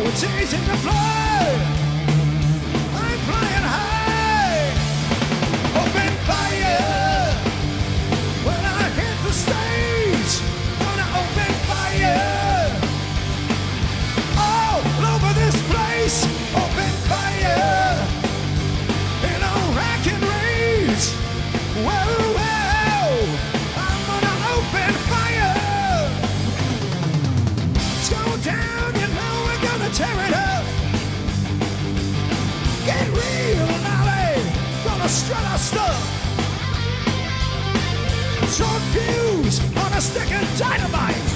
chasing the fly. I'm flying high. Open fire when I hit the stage. Gonna open fire all over this place. Open fire in a rockin' rage. Whoa, whoa, I'm gonna open fire. Let's go down, you know we're gonna tear it up. Get real, Molly, gonna strut our stuff. Short fuse on a stick of dynamite.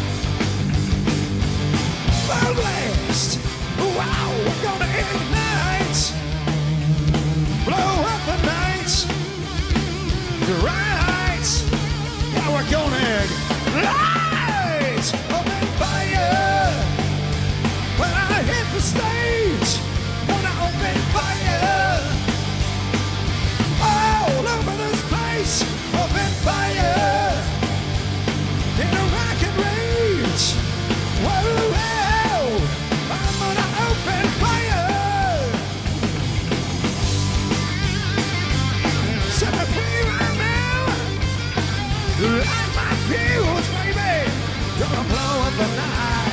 Burn blast, wow, we're gonna ignite. Blow up the night. Right, yeah, we're gonna ignite. Open fire when I hit the stage. Gonna open fire all over this place. Open fire in a rocket rage. Whoa, whoa, I'm gonna open fire. Set me free right now. Light my fuse, baby. Gonna blow up the night.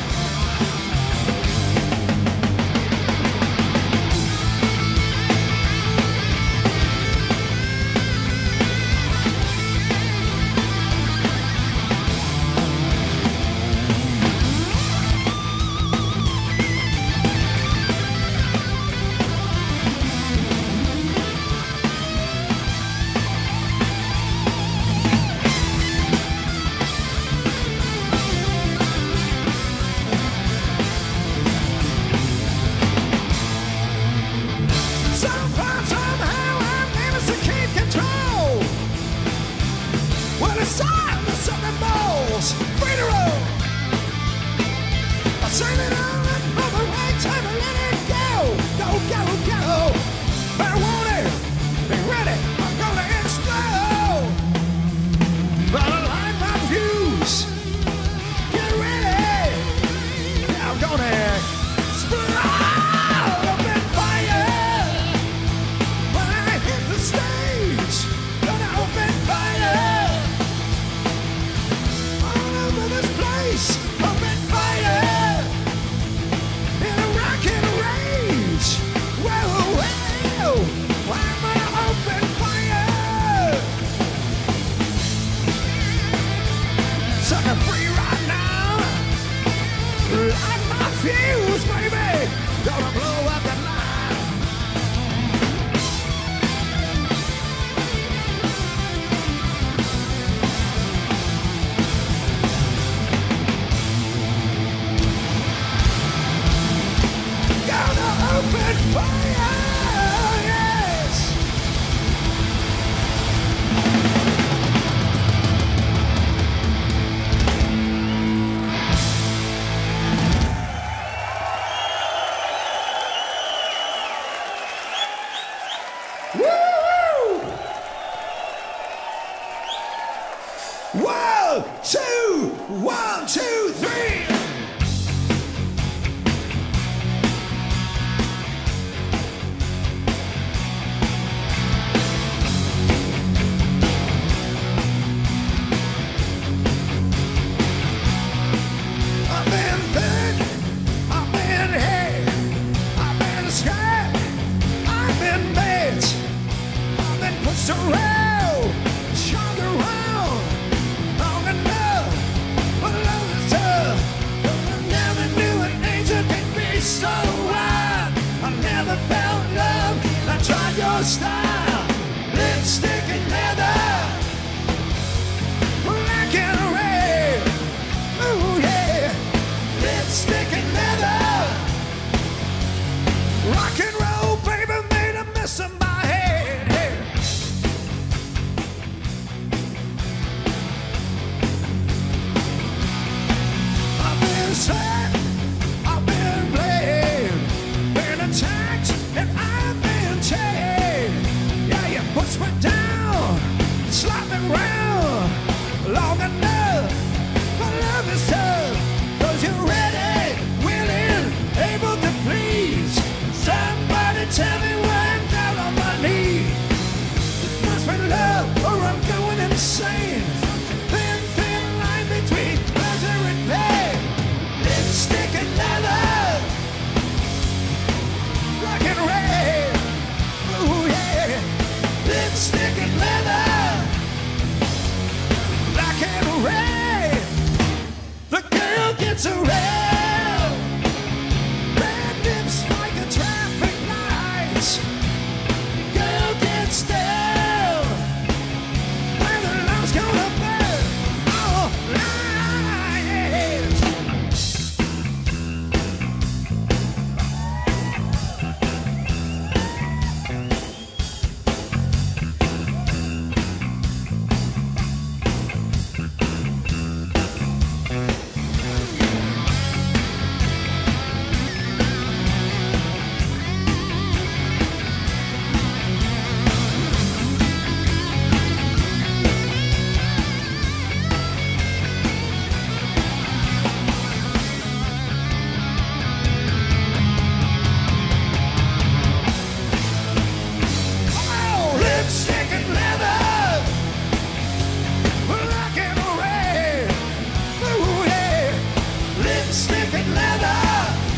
Somehow I managed to keep control. Well, it's time to set the balls free to roll. I turn it on for the right time to let it go. Go, go, go. Better want it. Be ready. I'm gonna explode. Gonna light my fuse. Get ready. I'm gonna explode. Open fire when I hit the stage. Gonna open fire all over this place. Open fire in a rockin' rage. Whoa, whoa, I'm gonna open fire. Set me free right now. Light my fuse, baby. Gonna blow up the night. Gonna open fire, yes. Woo! 1, 2, 1, 2, 3. I've been big, I've been hit, I've been scared, I've been bit, I've been pushed around, shot around, long enough, but love is tough. I never knew an angel could be so wild. I never felt love, I tried your style, lipstick and leather, black and red. Ooh yeah, lipstick and leather, rock and roll, baby, made a mess of my head. Hey. I've been sad, I've been blamed, been attacked, and I've been chained. Yeah, you pushed me down. gets around. Red lips like a traffic lights. Girl gets down when the love's gonna burn. Oh, lies. Oh, lipstick and leather, black and red. Ooh, yeah. Lipstick and leather,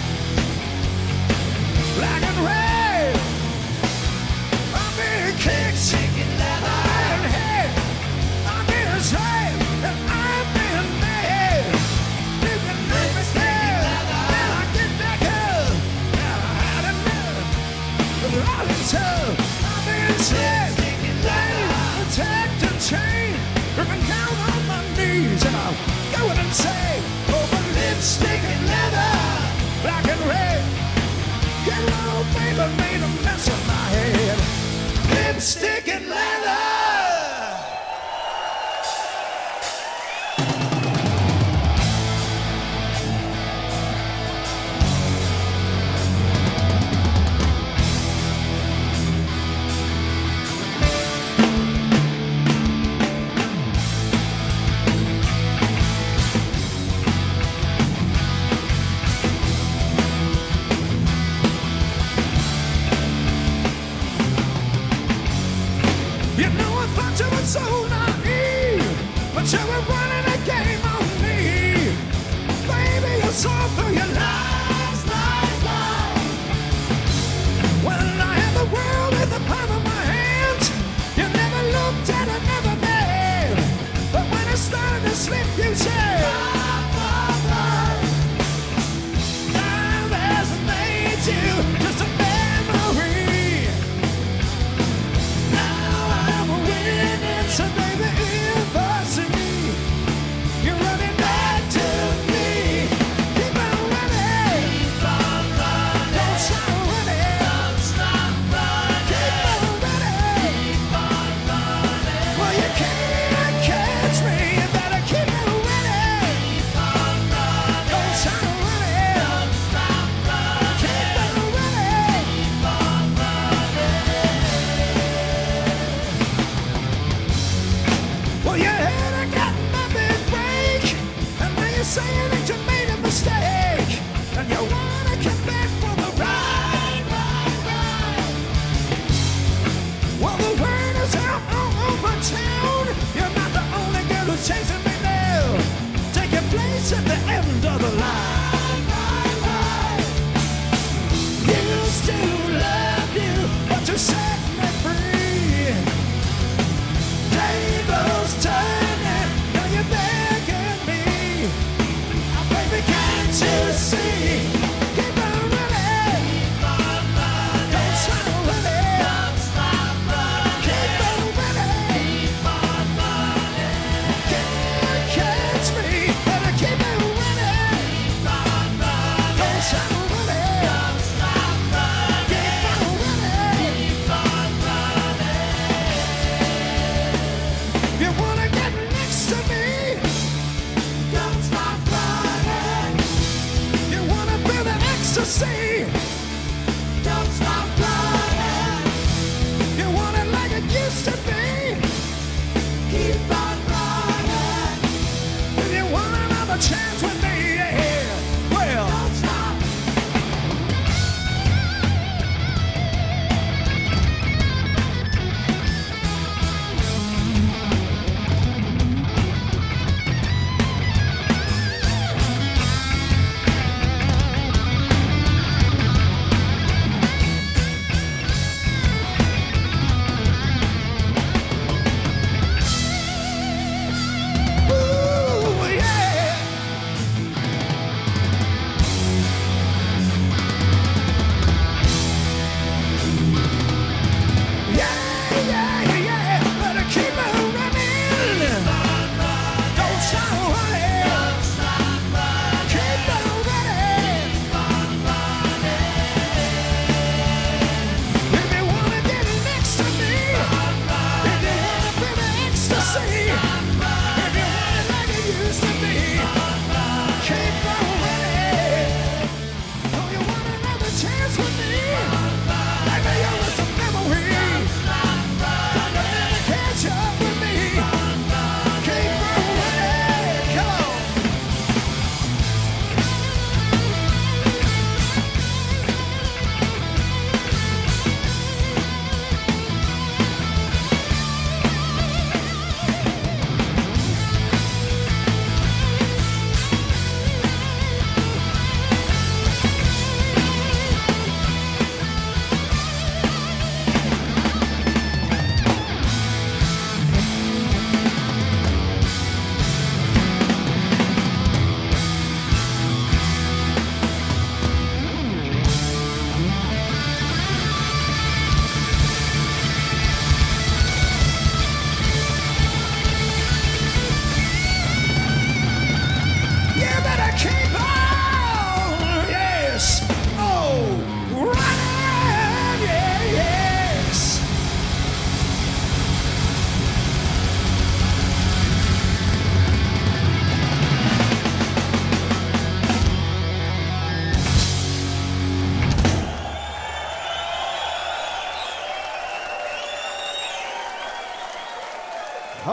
black and red. I'm being kicked, chicken leather, and hey, I'm being ashamed, and I'm being mad. You can make me scared, and I get that girl, and I had enough. I've been sick, attacked and chained, driven down on my knees, and I'm going insane over lipstick and leather, black and red. Yellow paper made a mess of my head. Lipstick and leather.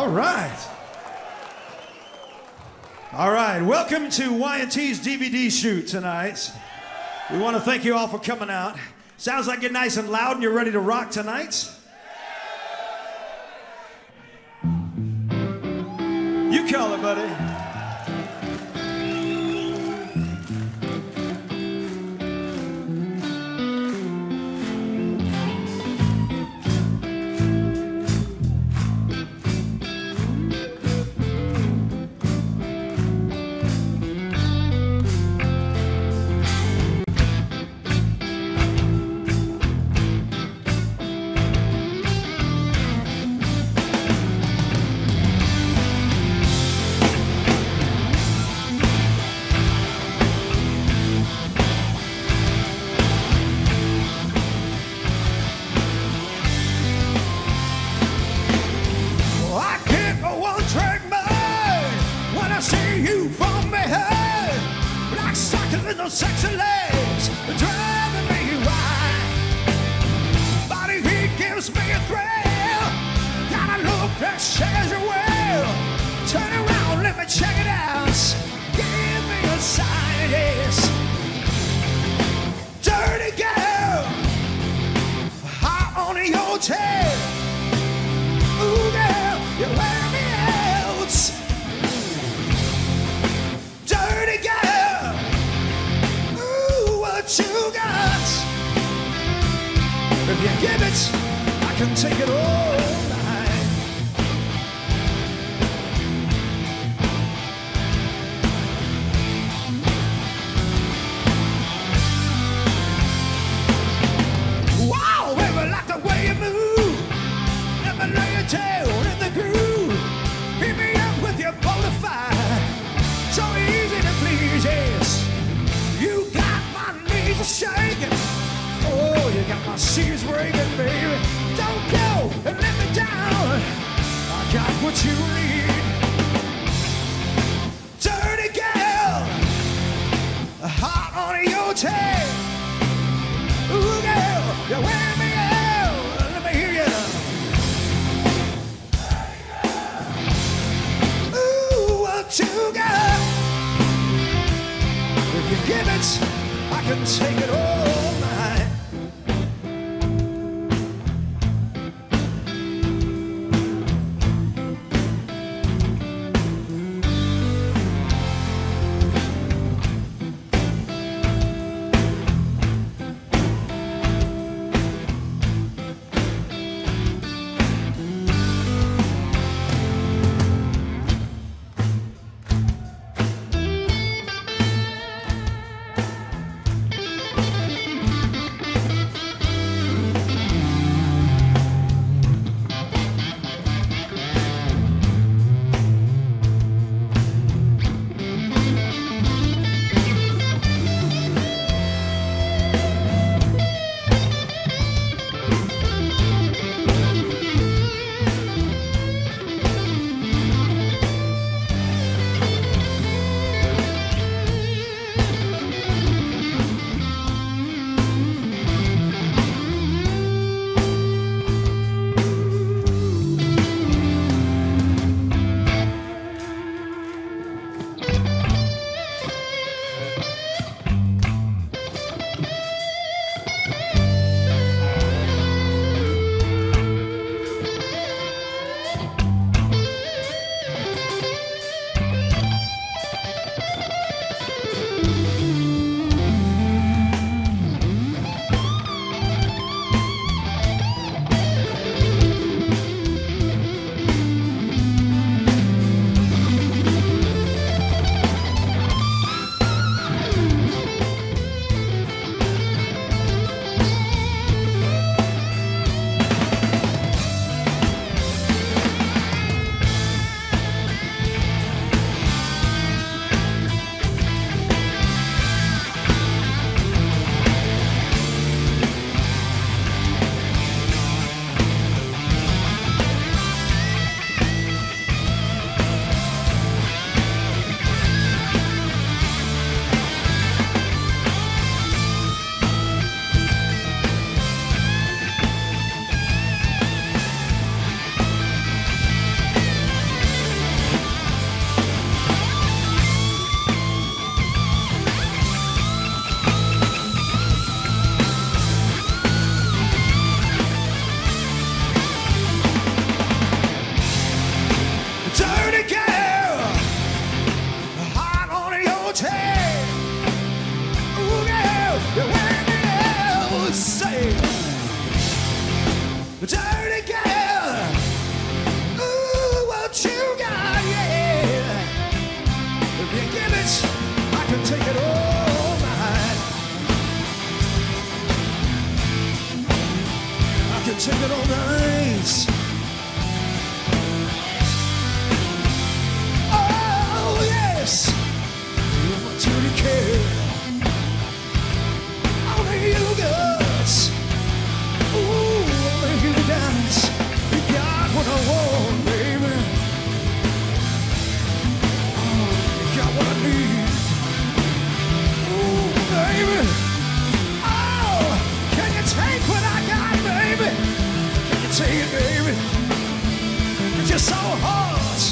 All right. All right, welcome to Y&T's DVD shoot tonight. We want to thank you all for coming out. Sounds like you're nice and loud and you're ready to rock tonight. You call it, buddy. Sexy legs driving me wild. Body heat gives me a thrill. Got a look that says you're well. Turn around, let me check it out. Give me a sign, yes. Dirty girl, hot on your tail. Ooh, girl, you wear me out. Dirty girl, you got. If you give it, I can take it all night. Wow, baby, like the way you move. Let me lay you down in the groove. Beat me up with your bona fide. So easy to please, yes. You got my knees shaking. Oh, you got my shoes breaking, baby. Don't go and let me down. I got what you need. Dirty girl, hot on your tail. Ooh, girl, you wear me out. Let me hear you. Ooh, what you got? If you give it, I can take it all night. take it all night. Oh yes, you're my dirty care. Only you guys, ooh, only you guys. You got what I want, baby. Oh, you got what I need. Ooh, baby. Oh, can you take what I got, baby? Can you take it, baby? It's just so hard.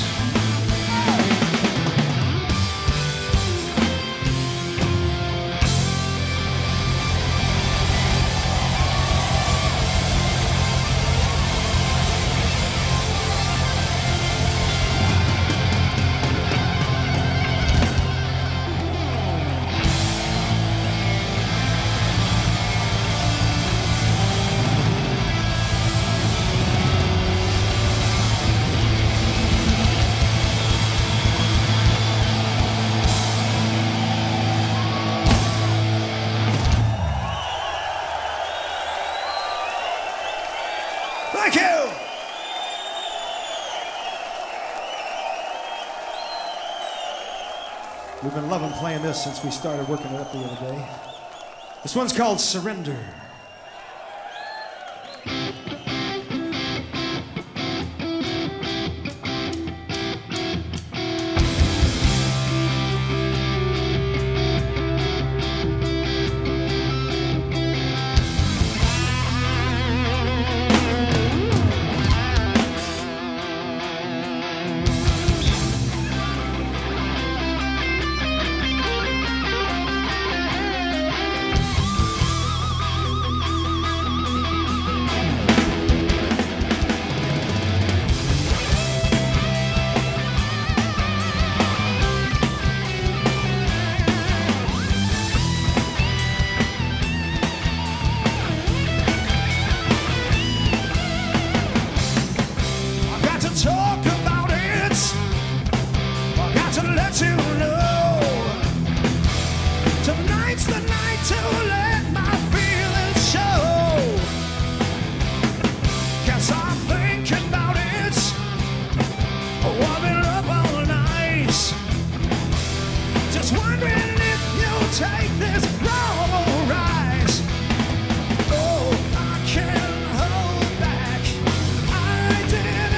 Thank you. We've been loving playing this since we started working it up the other day. This one's called Surrender. Talk about it. I got to let you know. Tonight's the night to let my feelings show. 'Cause I'm thinking about it. Oh, I've been up all night. Just wondering if you'll take this wrong or right. Oh, I can't hold back. I didn't.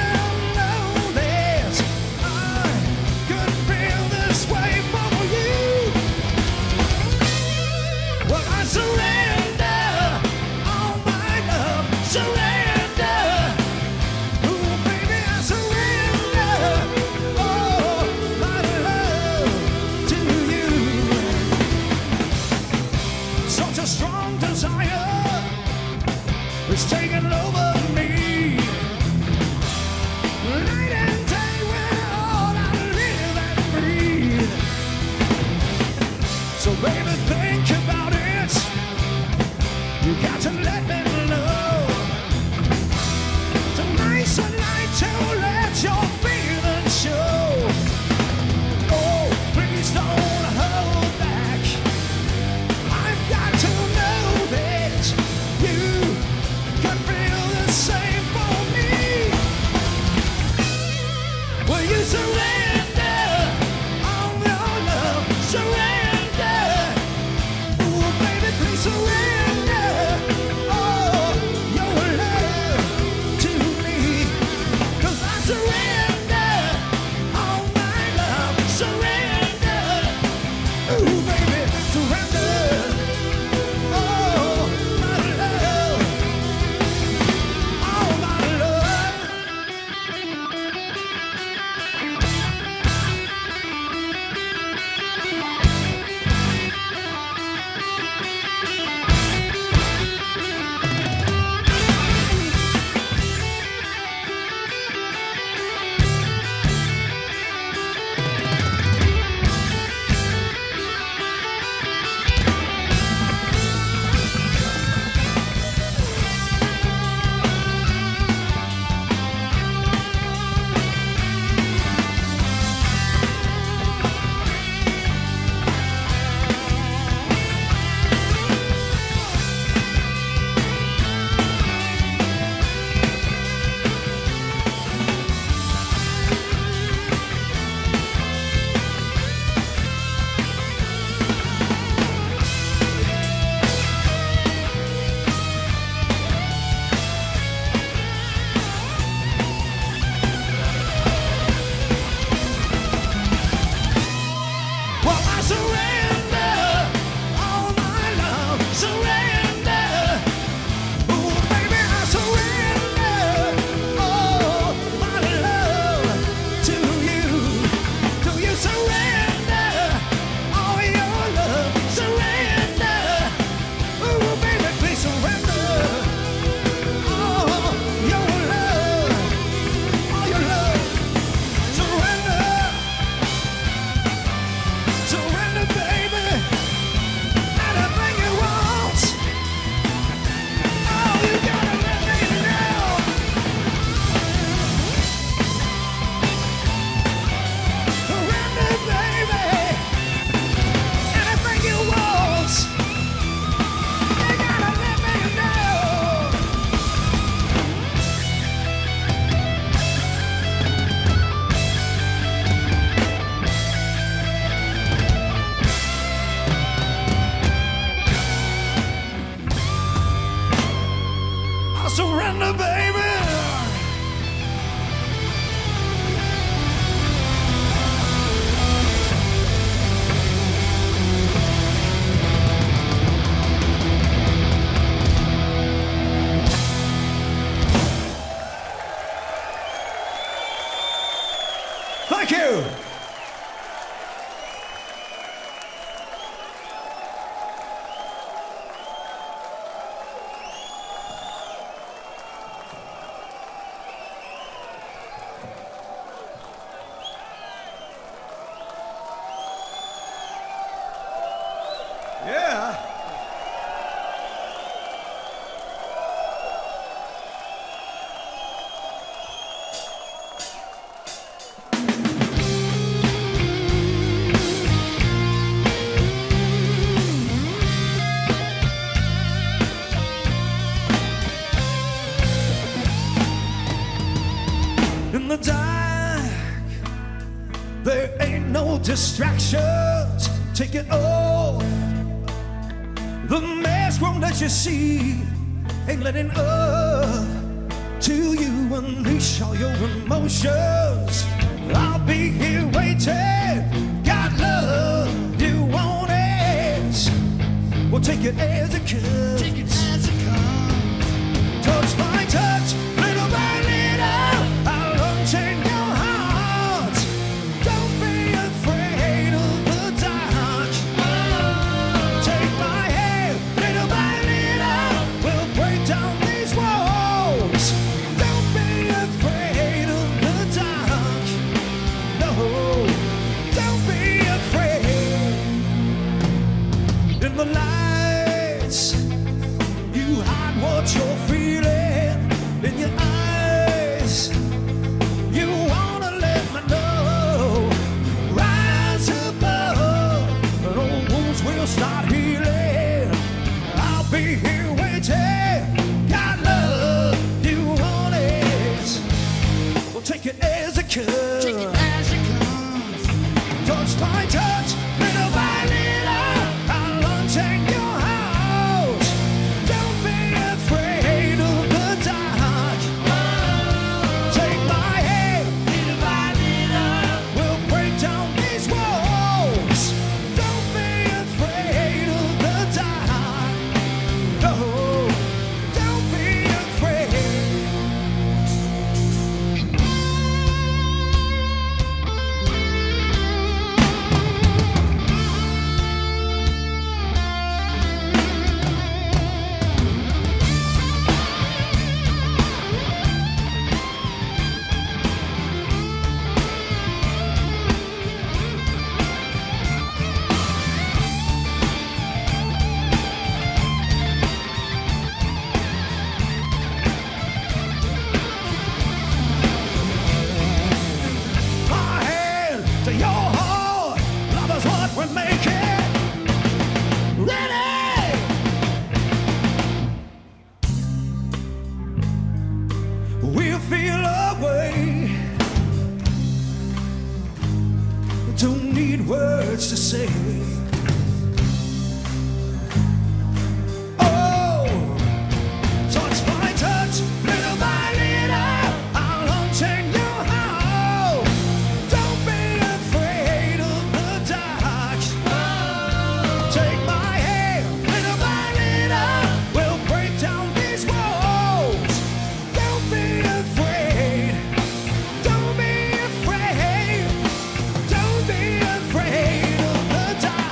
Surrender, all my love, surrender. Ooh, baby, I surrender all my love to you. Such a strong desire is taking over me. Night and day, we're all I live and breathe. So baby, think about it. You got to let me know. Tonight's the night to let your feelings show. Oh, please don't hold back. I've got to know that you can feel the same for me. Will you surrender all your love? Surrender. Ooh, baby, please surrender. Oh, surrender, baby. Thank you. Yeah. In the dark, there ain't no distractions. Take it off. The mask won't let you see. Ain't letting up till you unleash all your emotions. I'll be here waiting. Got love, you want it. We'll take it as it comes. Take it as it comes. Touch by touch, little by little, I'll unchain your heart. Don't be afraid of the dark. Take my hand, little by little, we'll break down these walls. Don't be afraid of the dark. No, don't be afraid. In the lights, you hide what you're feeling. In your eyes, you wanna let me know. Rise above, and old wounds will start healing. I'll be here waiting. Got love, you want it. We'll take it as it comes. Take it as it comes. Touch by touch, little by little, I'll unchain your heart. Don't be afraid of the dark. Take my hand, little by little, we'll break down these walls. Don't be afraid of the dark. No, don't be afraid. My hand to your heart, love is what we're making. Ready? We'll feel our way. Don't need words to say. Oh, touch by touch, little by little, I'll unchain your heart. Don't be afraid of the dark. Take my hand, little by little, we'll break down these walls. Don't be afraid. Don't be afraid. Don't be afraid of the dark.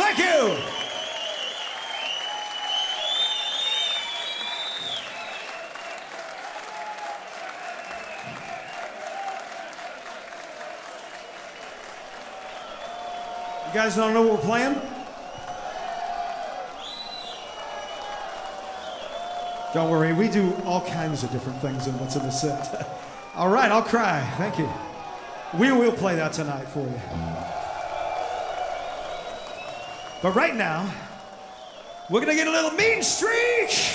Thank you. You guys don't know what we're playing? Don't worry, we do all kinds of different things in what's in the set. All right, I'll cry. Thank you. We will play that tonight for you. But right now, we're gonna get a little mean streak.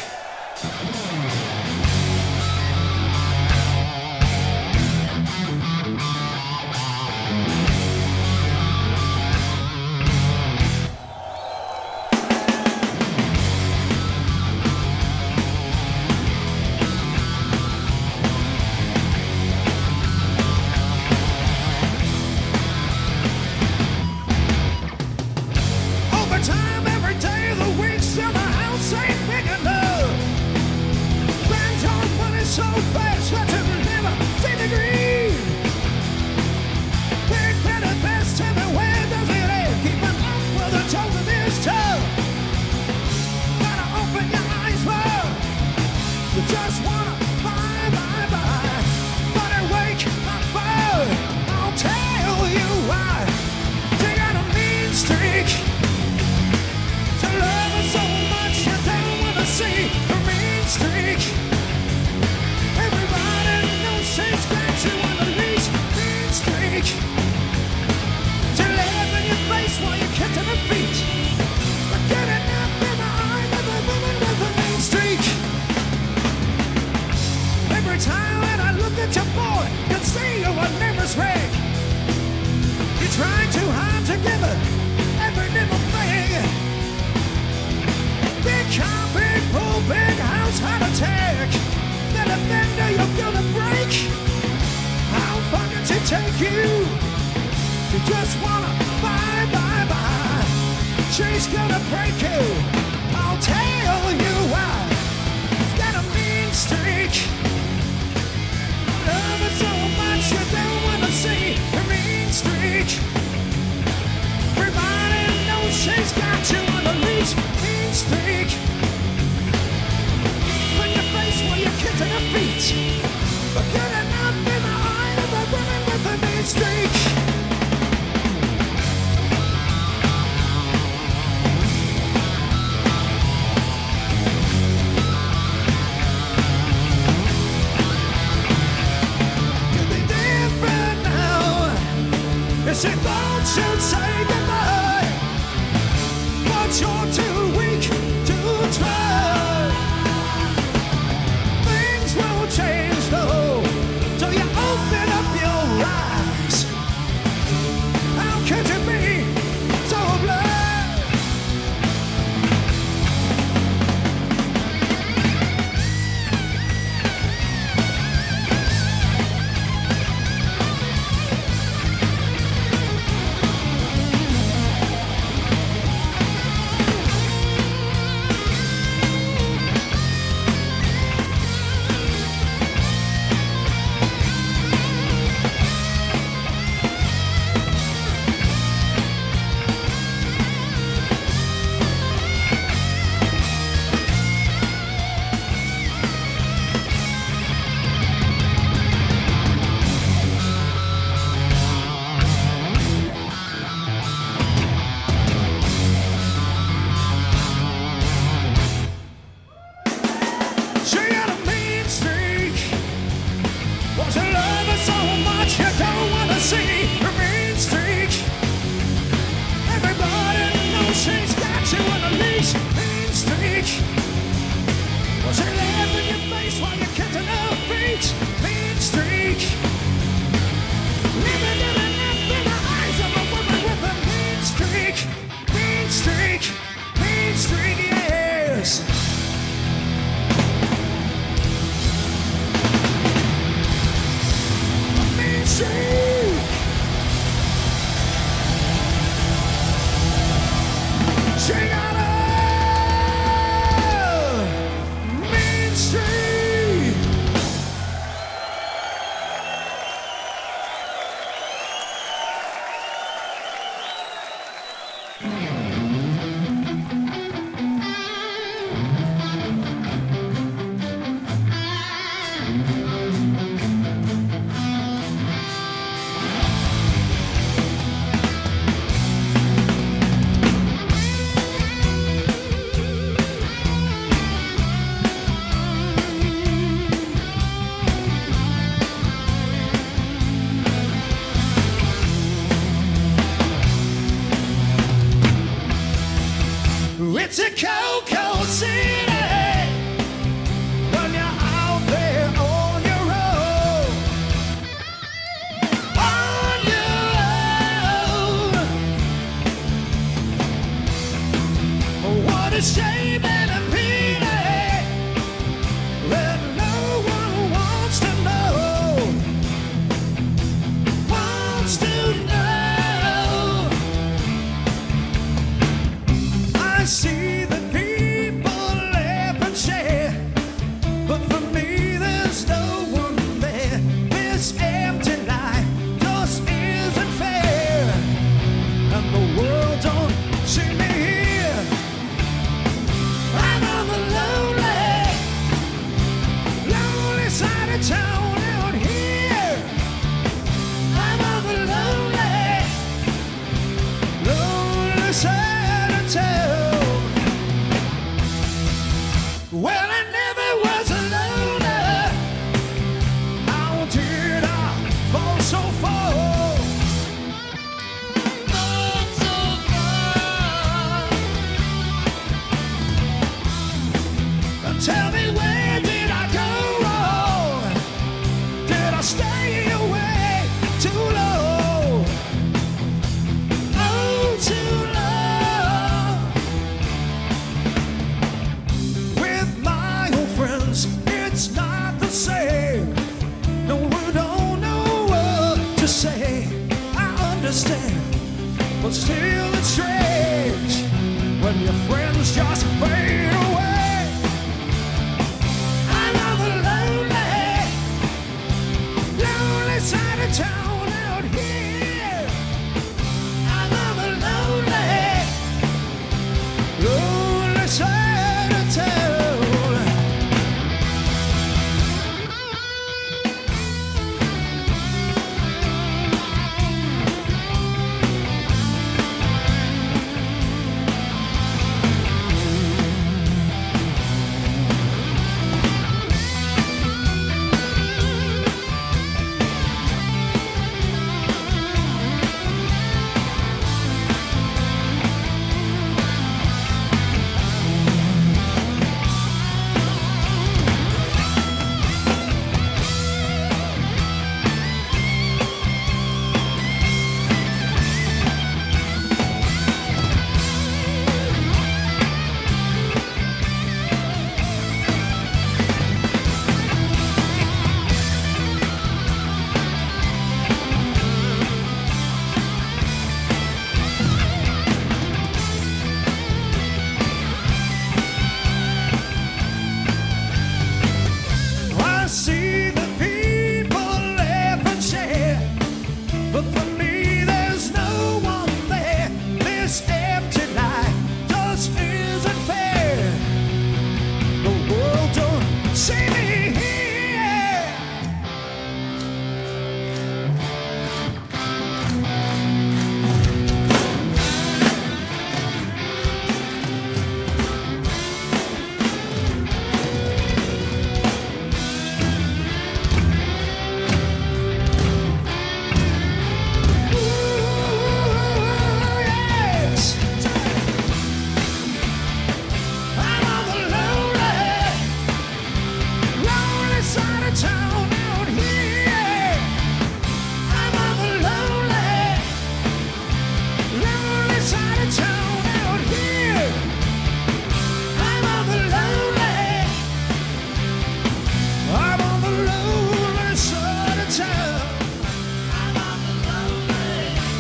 Time every day of the week, still the house ain't big enough. Bands on money so fast, I to never see the green. Big better best, tell me where does it end? Keeping up with the total is tough. Gotta open your eyes wide. You just wanna buy. But I wake up, I'll tell you why. They got a mean streak. Love her so much you don't wanna see a mean streak. Everybody knows she's got you on the leash. Mean streak. To laugh in your face while you're kicking her feet. But getting up in the eye of a woman with a mean streak. Every time that I look at your boy, you see you're a nervous wreck. You try too hard to give her every little thing. Big car, big pool, big house, heart attack. Then a fender you're gonna break. How far did she take you? You just wanna buy. She's gonna break you. I'll tell you why. She's got a mean streak. Love her so much you don't wanna see her mean streak. Everybody knows she's got you on the leash. Streak. Put your face while you're kissing her feet. But getting up in the eye of a woman with a mean streak. You'll be different now. If she thought you'd say goodbye, but you're too weak to try. Things will change though, till you open up your eyes. How could you be so blind? to cold, cold city. When you're out there on your own, on your own. What a shame and a pity that no one wants to know. Wants to know. I see the people laugh and share, but for me there's no one there. This empty life just isn't fair, and the world don't see me here. I'm on the lonely, lonely side of town out here. I'm on the lonely, lonely side of town. Well, I never was a loner. How did I fall so far? Fall so far. And tell me, where did I go wrong? Did I stay away too long? Oh, too long. With my old friends, it's not the same. No, we don't know what to say. I understand, but still it's strange when your friends just fade away. I'm on the lonely, lonely side of town out here. I'm on the lonely, lonely side of town. I see the people laugh and share, but for me there's no one there. This empty life just isn't fair. The world don't see me here. Ooh, yes. I'm on the lonely, lonely side of town out here. I'm on the lonely, lonely side of town out here. I'm on the lonely, I'm on the lonely side of town. I'm on the lonely.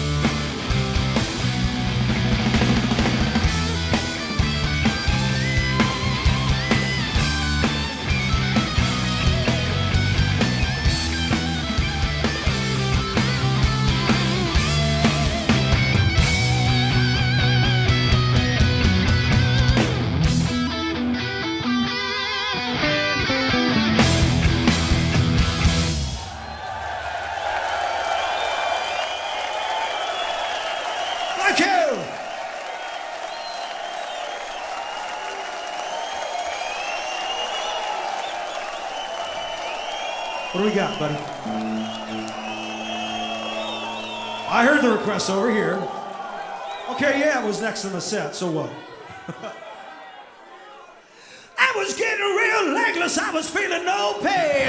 Thank you. What do we got, buddy? I heard the request over here. Okay, yeah, it was next in the set, so what? 'cause I was feeling no pain.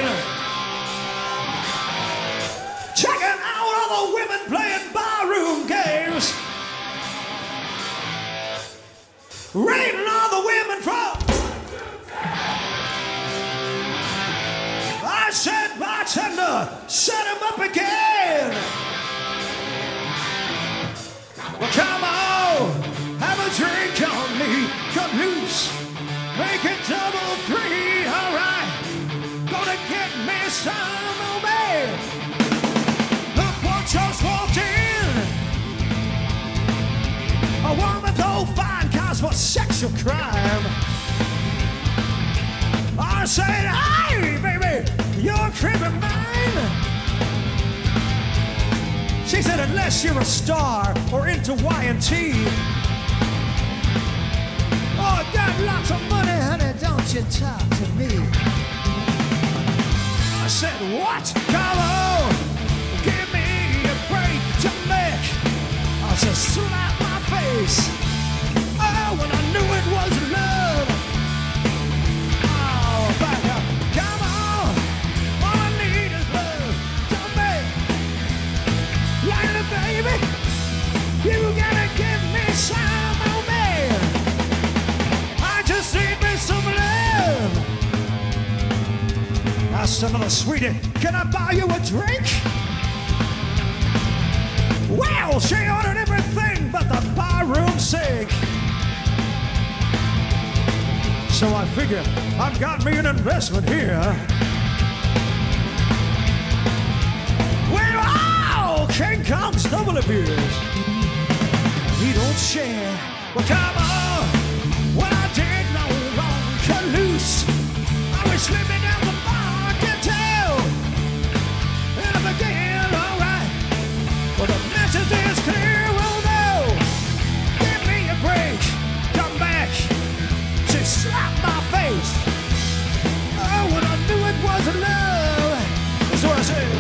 Checking out all the women playing barroom games. Raiding all the women from. I said, bartender, set him up again. Well, come on, have a drink on me. Cut loose, make it double three, all right. Gonna get me some, oh man. Look what just walked in. A woman with old fine cause for sexual crime. I said, hey, baby, you're cribbing mine. She said, unless you're a star or into Y&T. Oh, I got lots of money, honey, don't you talk to me. I said, what? Come on, give me a break to make. I just slap my face. Oh, when I knew it was love. Oh, back up. Come on, all I need is love to make. Lila, baby, you gotta give me some, oh man. I just need me some love. I said, little sweetie, can I buy you a drink? Well, she ordered everything but the barroom sink. So I figure I've got me an investment here. Well, oh, King Kong stumble appears. He don't share. Well, come on, what I did no wrong, cut loose. I was slipping down the bar, can tell. And I began, all right. Well, the message is clear, well, no. Give me a break, come back. She slapped my face. Oh, when I knew it was love. That's what I said.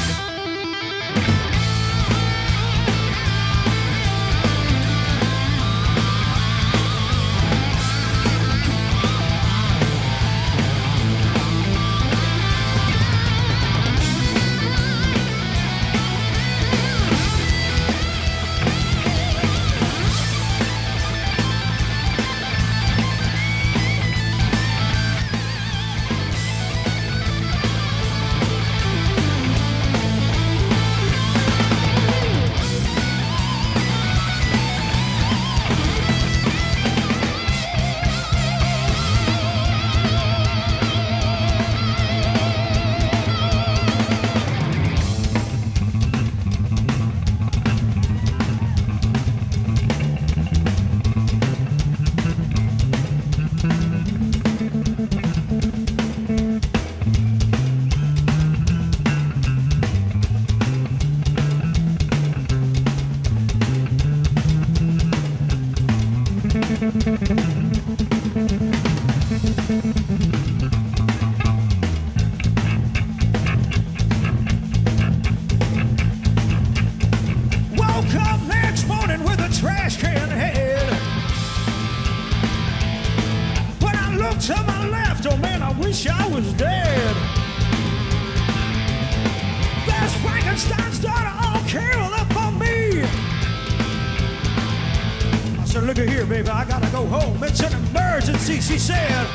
Woke up next morning with a trash can head. When I looked to my left, oh man, I wish I was dead. There's Frankenstein's daughter all curled up on me. I said, look at here, baby, I gotta go home. It's an emergency, she said.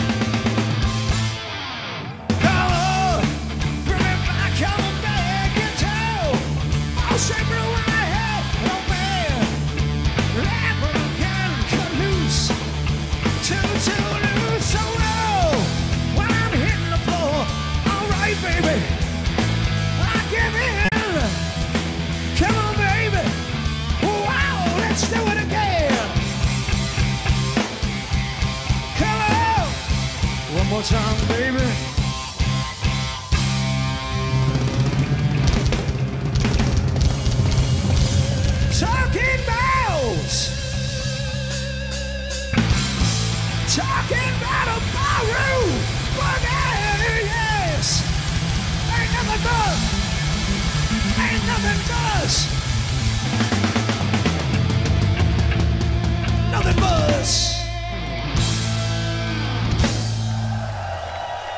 Oh, bring me back on the bed, you tell. Oh, she blew my head, oh man. Never again, cut loose. Too loose, oh no. When I'm hitting the floor, all right, baby. I give in. Come on, baby. Wow, let's do it again. Come on. One more time, baby. Talking about a barroom boogie, yes. Ain't nothing does. Nothing but.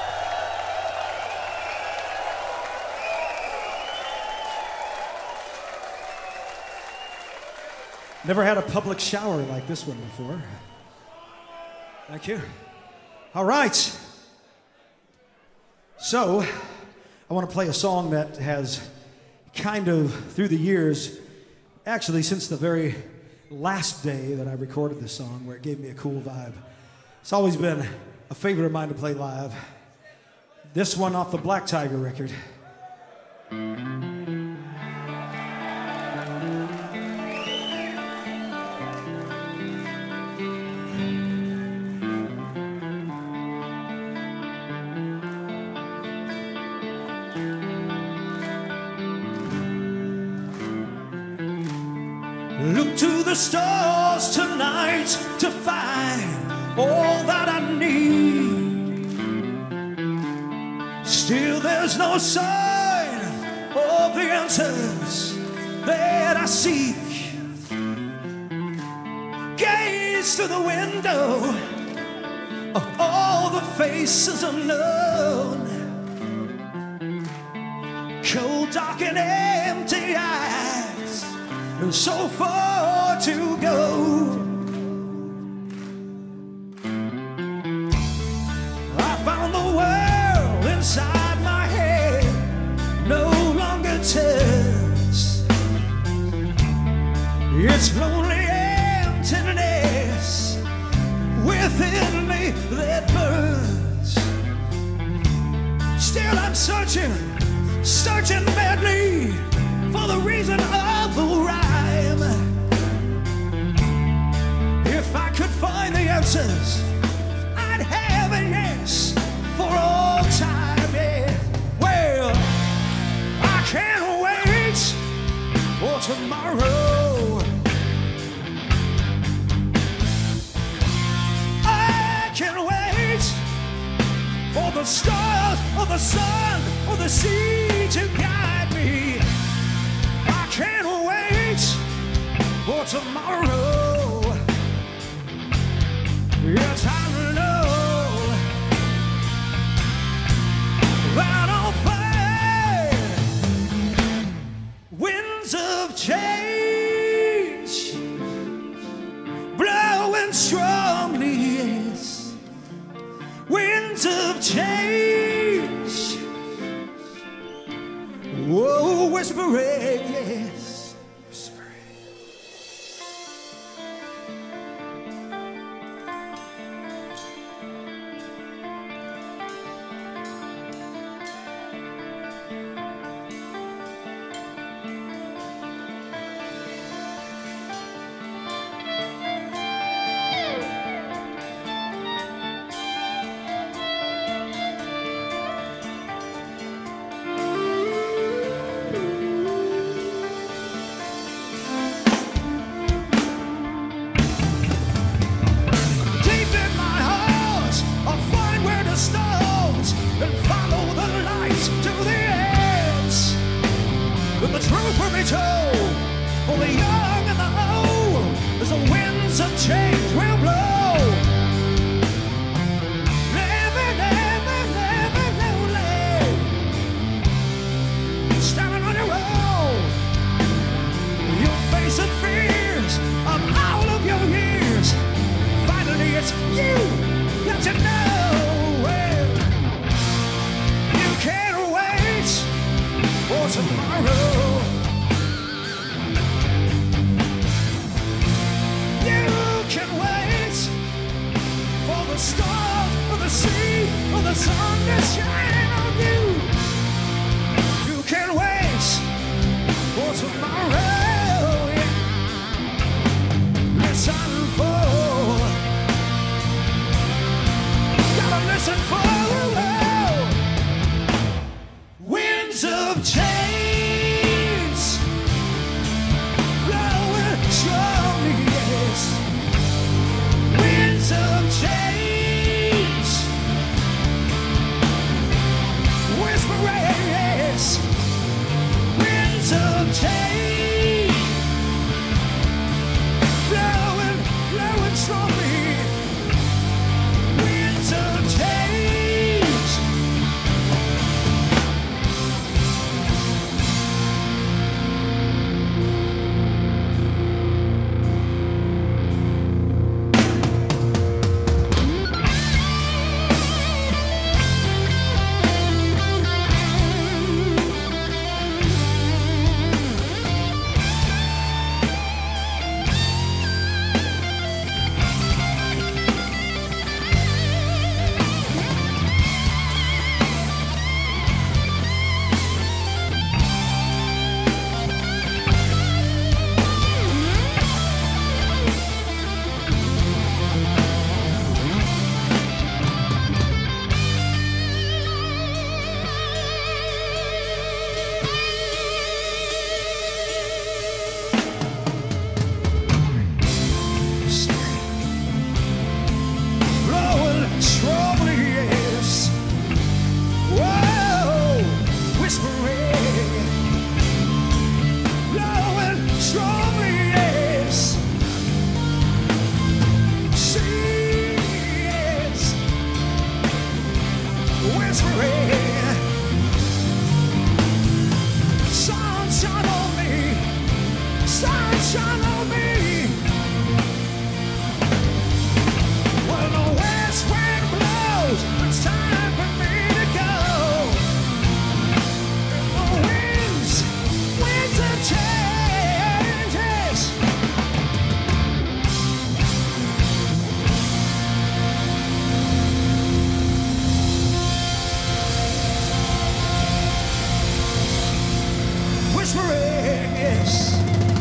Never had a public shower like this one before. Thank you. All right. So, I want to play a song that has kind of, through the years, actually since the very last day that I recorded this song, where it gave me a cool vibe, it's always been a favorite of mine to play live. This one off the Black Tiger record. Look to the stars tonight to find all that I need. Still there's no sign of the answers that I seek. Gaze through the window of all the faces unknown. Cold, dark and empty eyes, and so far to go. I found the world inside my head no longer turns. It's lonely emptiness within me that burns. Still I'm searching madly for the reason of the rhyme. If I could find the answers, I'd have a yes for all time, yeah. Well, I can't wait for tomorrow. I can't wait for the stars or the sun or the sea to guide me. I can't wait for tomorrow. Yes, I know that I'll find winds of change blowing strongly, yes. Winds of change, whoa, whispering, yes. The truth will be told, for the young and the old, as the winds of change will blow. Never, never, never lonely, standing on your own. You'll face the fears of all of your years. Finally, it's you that you know. Well, you can't wait for tomorrow. The stars or the sea or the sun that shine on you. You can't wait for tomorrow. Yeah. Listen for, gotta listen for winds of change blowing strongly, yes. Winds of change. Winds of change. whispering, yes.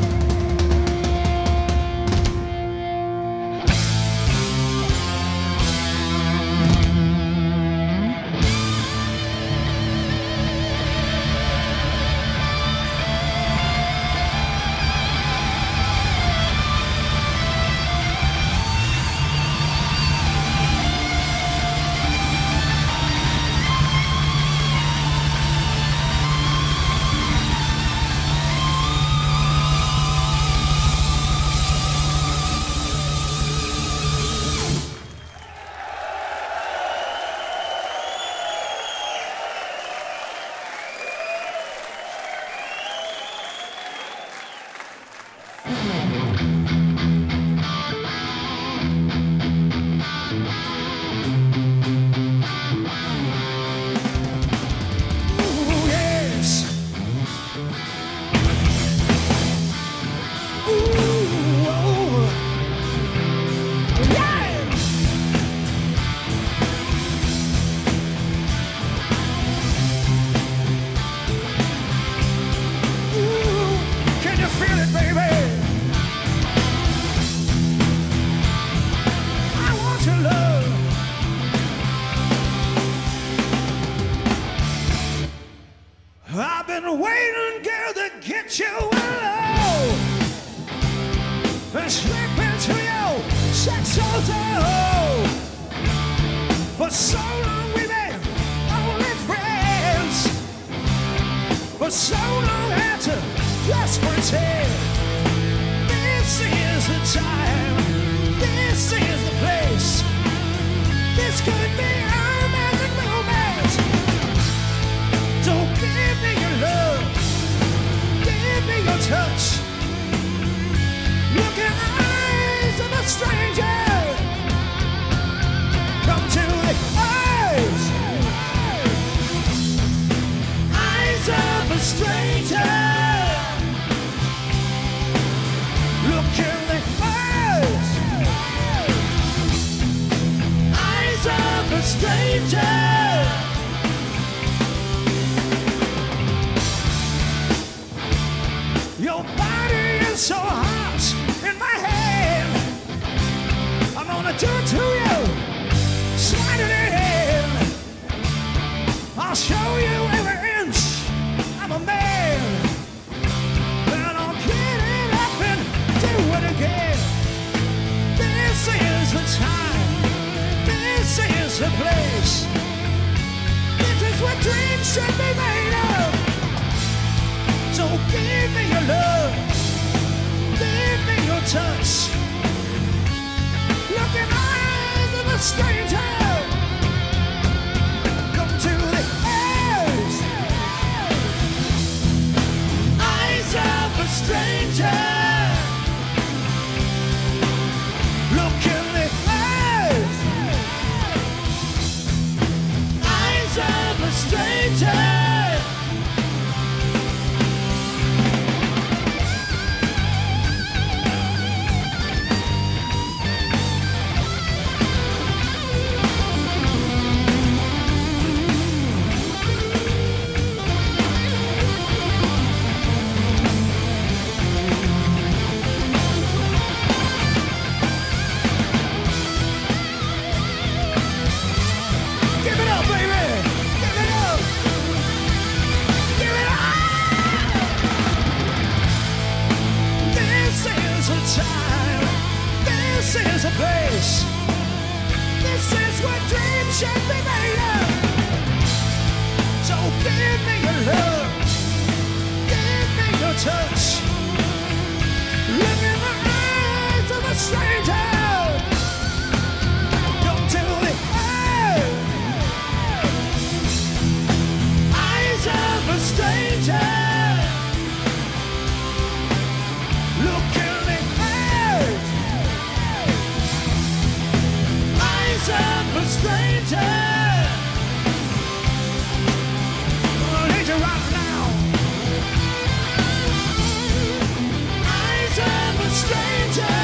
I've been waiting, girl, to get you alone and slip into your sexual door. For so long we've been only friends, for so long had to just pretend. This is the time, this is the place, this could be our magic romance. Don't give me your love, give me your touch. Look in the eyes of a stranger. Come to the eyes of a stranger. Look in the eyes of a stranger. Your body is so hot in my hand. I'm gonna do it to you, slide it in. I'll show you every inch I'm a man. Then I'll get it up and do it again. This is the time, this is the place. This is what dreams should be made of. So give me your love, give me your touch. Look in the eyes of a stranger. Come to the eyes of a stranger. Look in the eyes of a stranger. This is a place. This is what dreams should be made of. So give me your love, give me your touch. Look in the eyes of a stranger. Come to the eyes of a stranger. Look in the eyes of a stranger. I need you right now. Eyes of a stranger.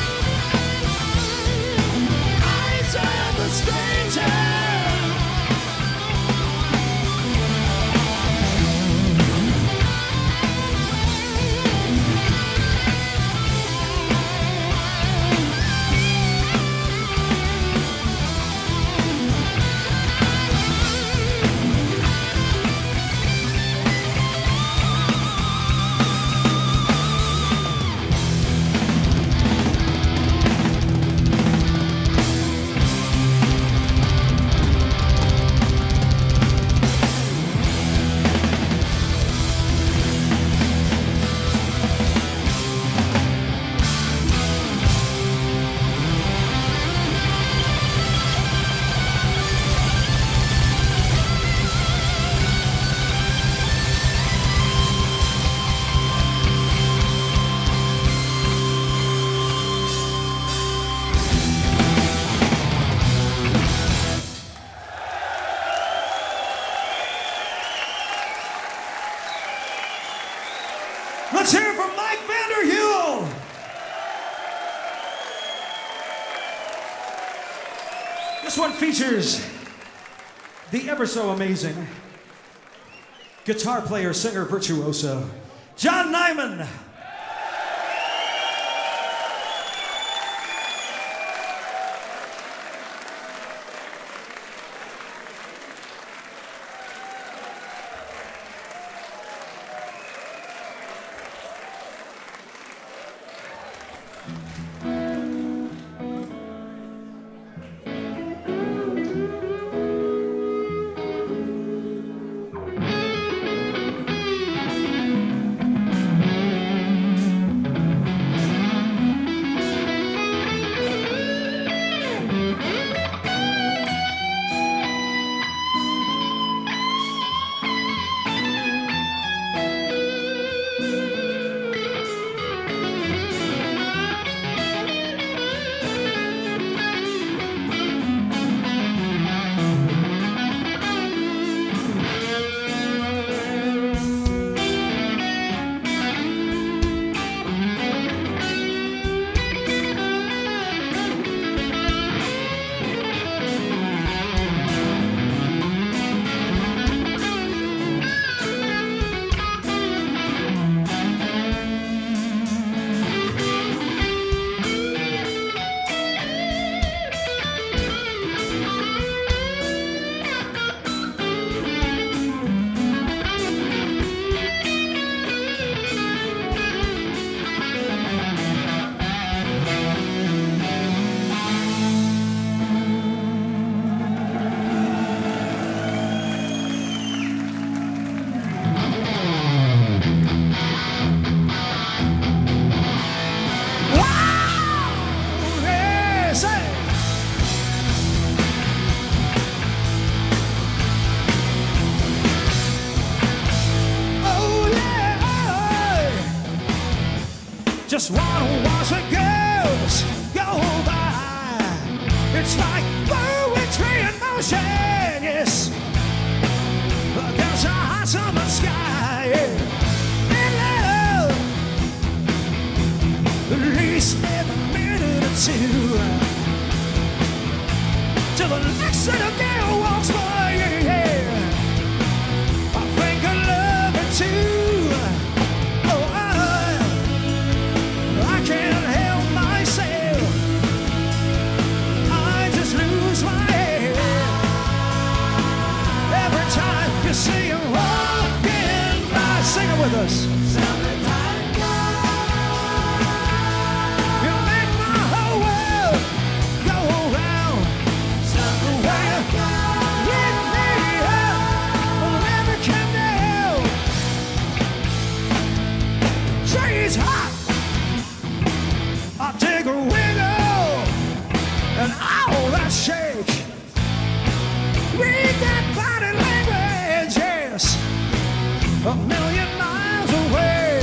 Eyes of a stranger. This one features the ever so amazing guitar player, singer, virtuoso, John Nyman. Just wanna watch the girls go by. It's like poetry in motion, yes. Against a hot summer sky, yeah. In love, at least every minute or two, till the next little girl walks by, yeah. I think I love her too. Can't help myself, I just lose my head every time you see him walking by. Sing it with us. You make my whole world go around. The way you lift me up, I'll never come down. She's hot. I take a wiggle and all that shake. Read that body language, yes. A million miles away.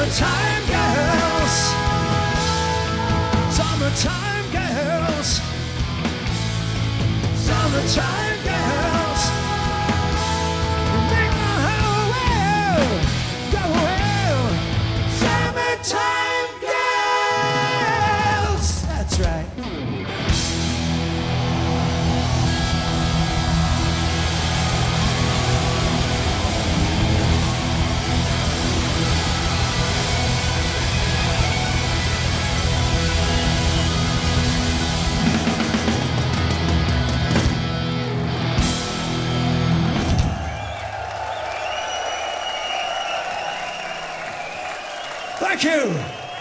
Summertime girls, summertime girls, summertime girls, make my heart go well. Summertime girls, that's right. Thank you.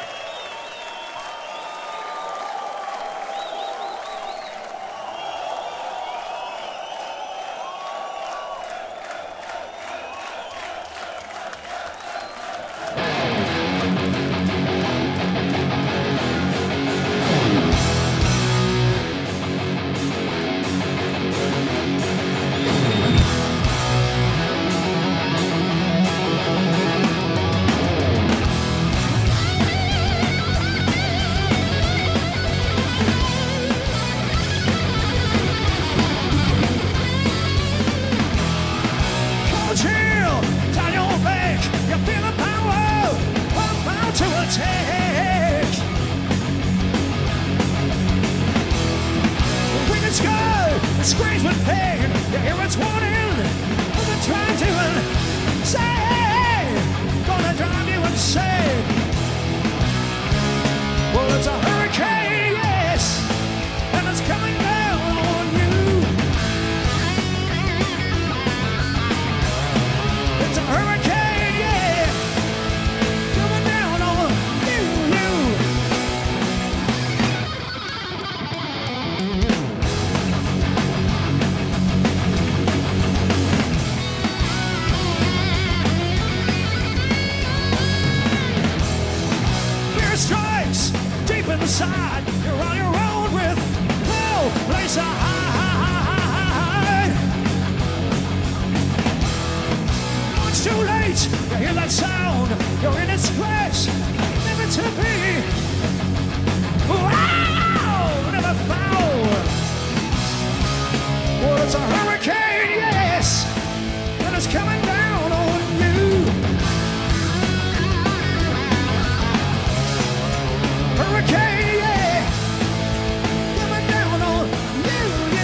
Screams with pain, you hear its warning. They're trying to say, gonna drive you insane. Well, it's a hurricane, yes, and it's coming down on you. It's a hurricane, yeah, coming down on you. Strikes deep inside. You're on your own with no place to hide. It's too late. You hear that sound. You're in its grasp. Never to be. Wow! Never found. Well, it's a hurricane, yes, and it's coming down on you. Hurricane, yeah, coming down on you.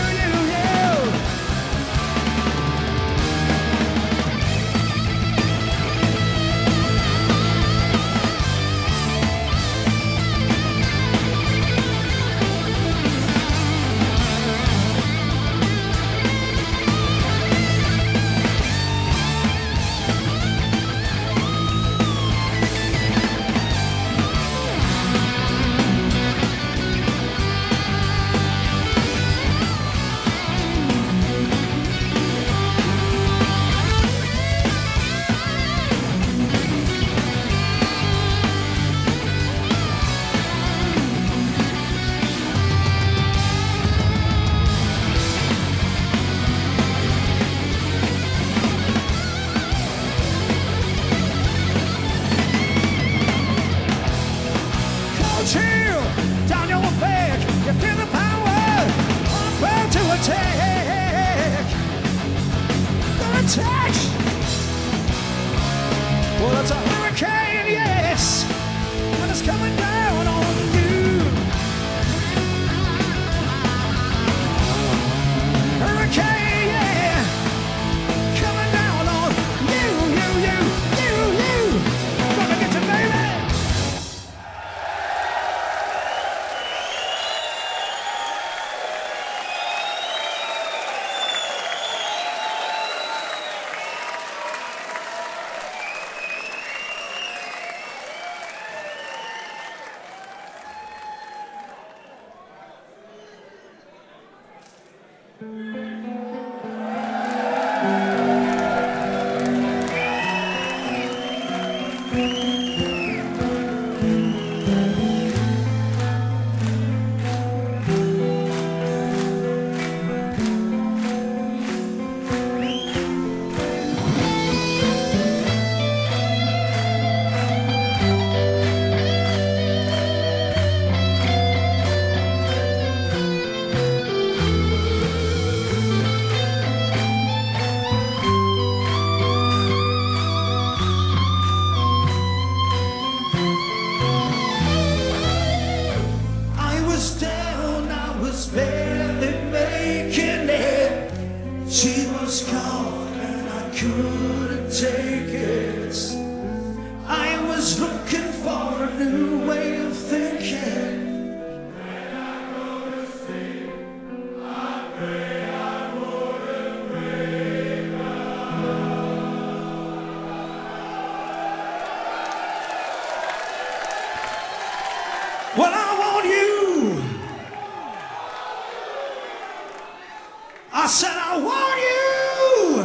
Chill down your back. You feel the power. I'm about to attack. Gonna attack. Well, it's a hurricane, yes, and it's coming down on you. Hurricane, yeah, coming down on you. Gonna get you, baby. was looking for a new way of thinking. Well, I want you. I said I want you.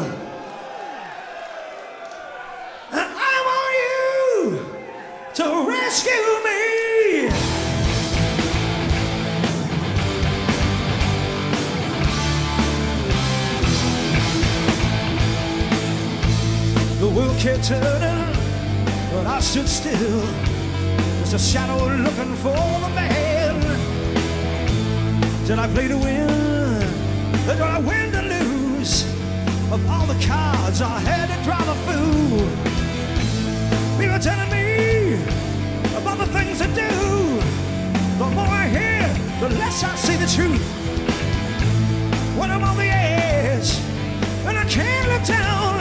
And I want you to rescue me. The world kept turning, but I stood still. A shadow looking for the man. Did I play to win? Or did I win to lose? Of all the cards I had to drive a fool. People telling me about the things I do. The more I hear, the less I see the truth. When I'm on the edge and I can't look down,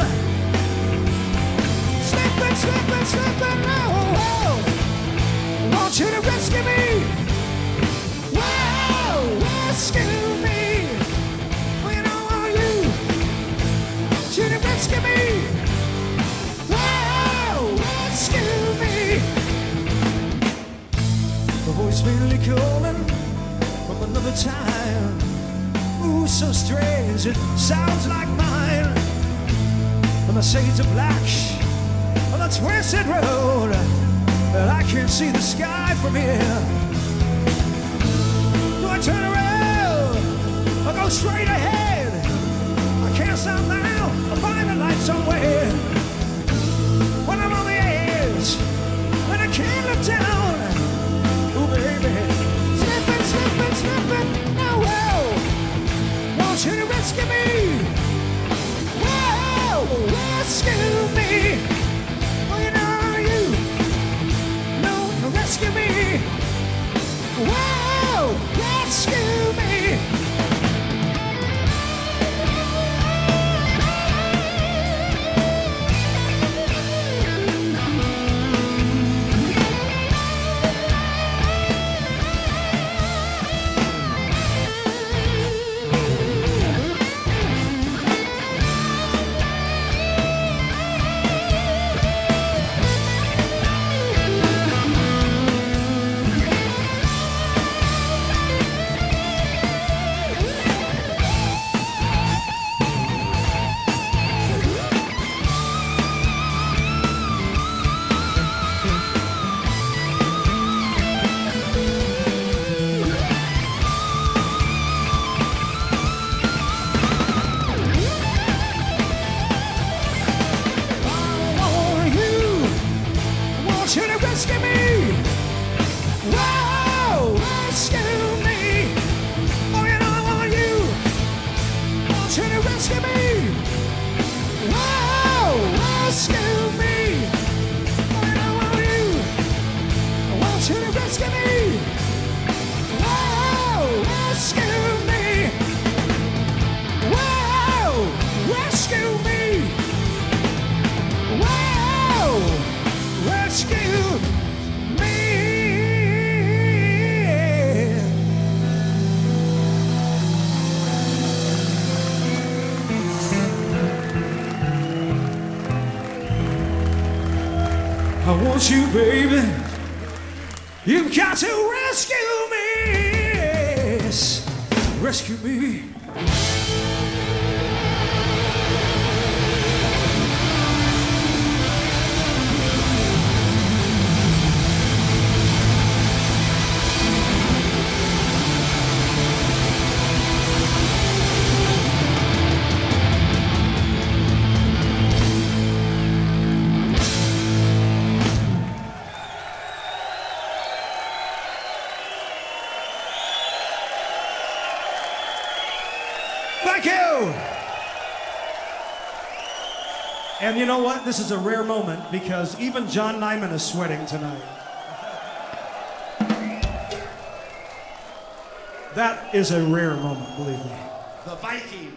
slipping, slipping, slipping, oh. I want you to rescue me. Wow, rescue me. Oh, you know I want you to rescue me. Wow, rescue me. The voice really calling from another time. Ooh, so strange, it sounds like mine. From the shades of black on the twisted road. But I can't see the sky from here. Do I turn around or go straight ahead? I can't stop now, I'll find the light somewhere. When I'm on the edge, when I can't look down, oh baby, slipping, slipping, slipping, no, whoa. Want you to rescue me. Whoa, rescue me. Rescue me! Whoa! Rescue me! I want you, baby. You've got to rescue me. Yes, rescue me. Thank you. And you know what? This is a rare moment because even John Nyman is sweating tonight. That is a rare moment, believe me. The Viking.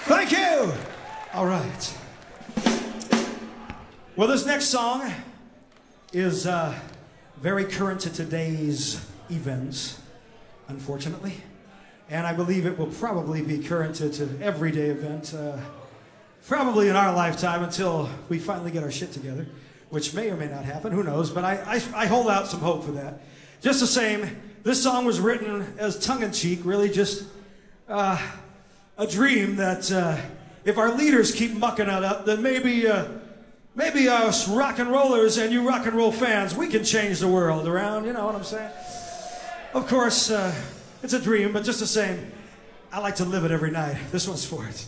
Thank you. All right. Well, this next song is very current to today's events, unfortunately. And I believe it will probably be current to everyday event, probably in our lifetime until we finally get our shit together, which may or may not happen, who knows, but I hold out some hope for that. Just the same, this song was written as tongue-in-cheek, really just a dream that if our leaders keep mucking it up, then maybe us rock and rollers and you rock and roll fans, we can change the world around, you know what I'm saying? Of course, it's a dream, but just the same, I like to live it every night. This one's for it.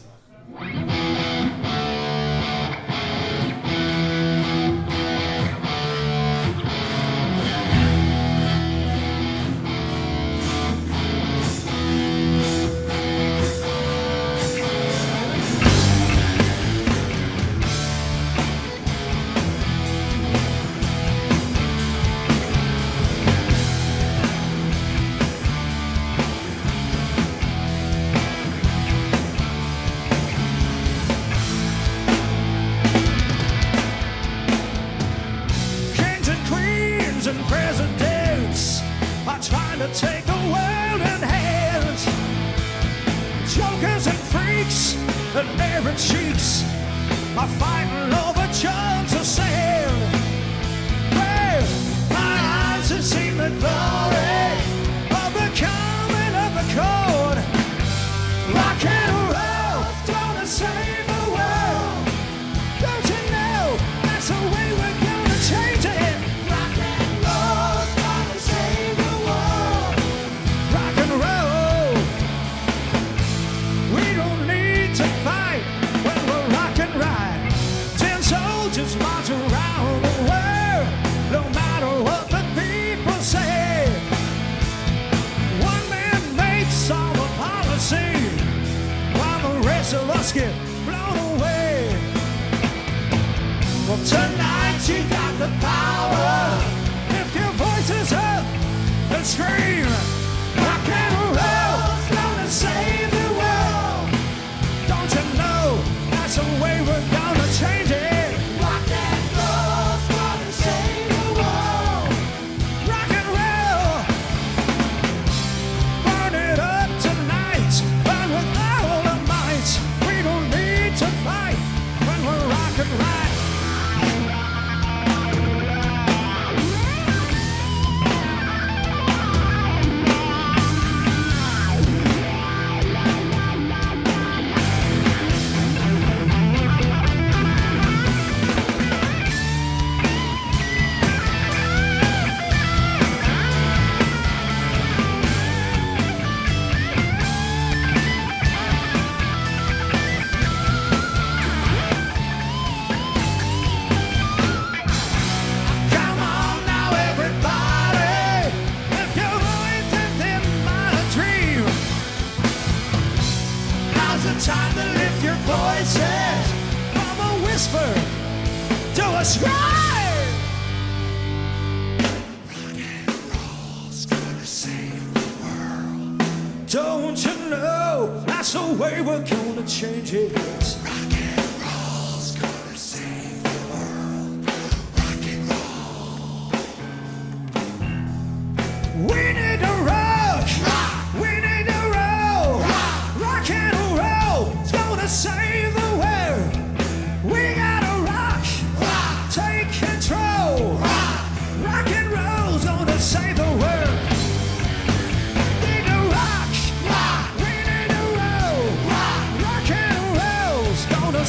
And presidents are trying to take the world in hand. Jokers and freaks and Arab cheeks are fighting over chunks of sand. Well, my eyes have seen the glory of the coming of the cold. Rock and roll, gonna save the world. Don't you know that's the way we're gonna change it? Just march around the world, no matter what the people say. One man makes all the policy, while the rest of us get blown away. Well, tonight you got the power. Lift your voices up and scream. Rock and roll's gonna save the world. Don't you know that's the way we're gonna change it? Time to lift your voices from a whisper to a scream. Rock and roll's gonna save the world. Don't you know that's the way we're gonna change it? Rock and roll's gonna save the world. Rock and roll. We need to rock. We need to roll. Rock and save the world. We gotta rock, take control. Rock and roll's gonna save the world. Need to rock, we need to roll. Rock and roll's gonna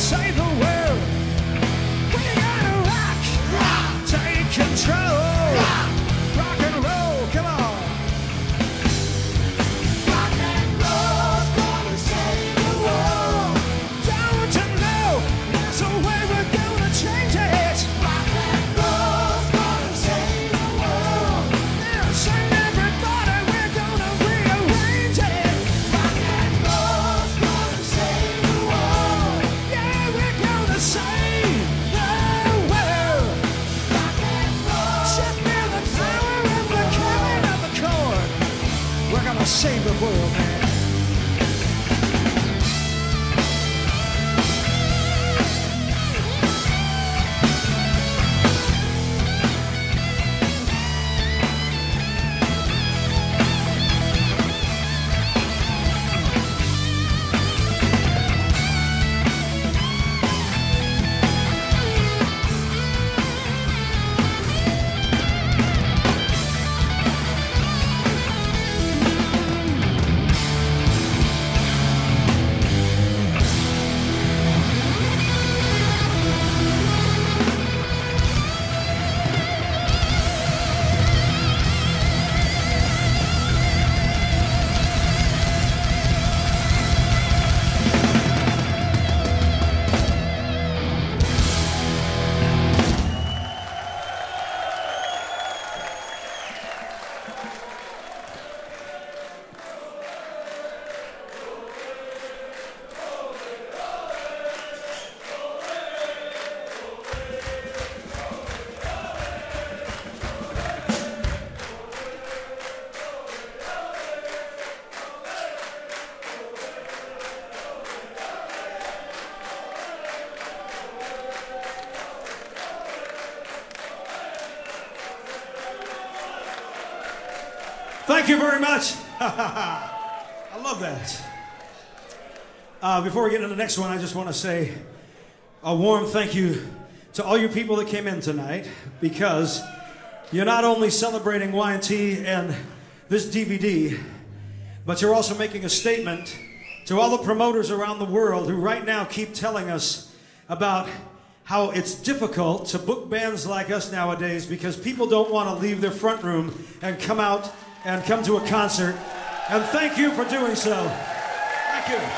Thank you very much. I love that. Before we get into the next one, I just want to say a warm thank you to all you people that came in tonight, because you're not only celebrating Y&T and this DVD, but you're also making a statement to all the promoters around the world who right now keep telling us about how it's difficult to book bands like us nowadays because people don't want to leave their front room and come out and come to a concert. And thank you for doing so. Thank you.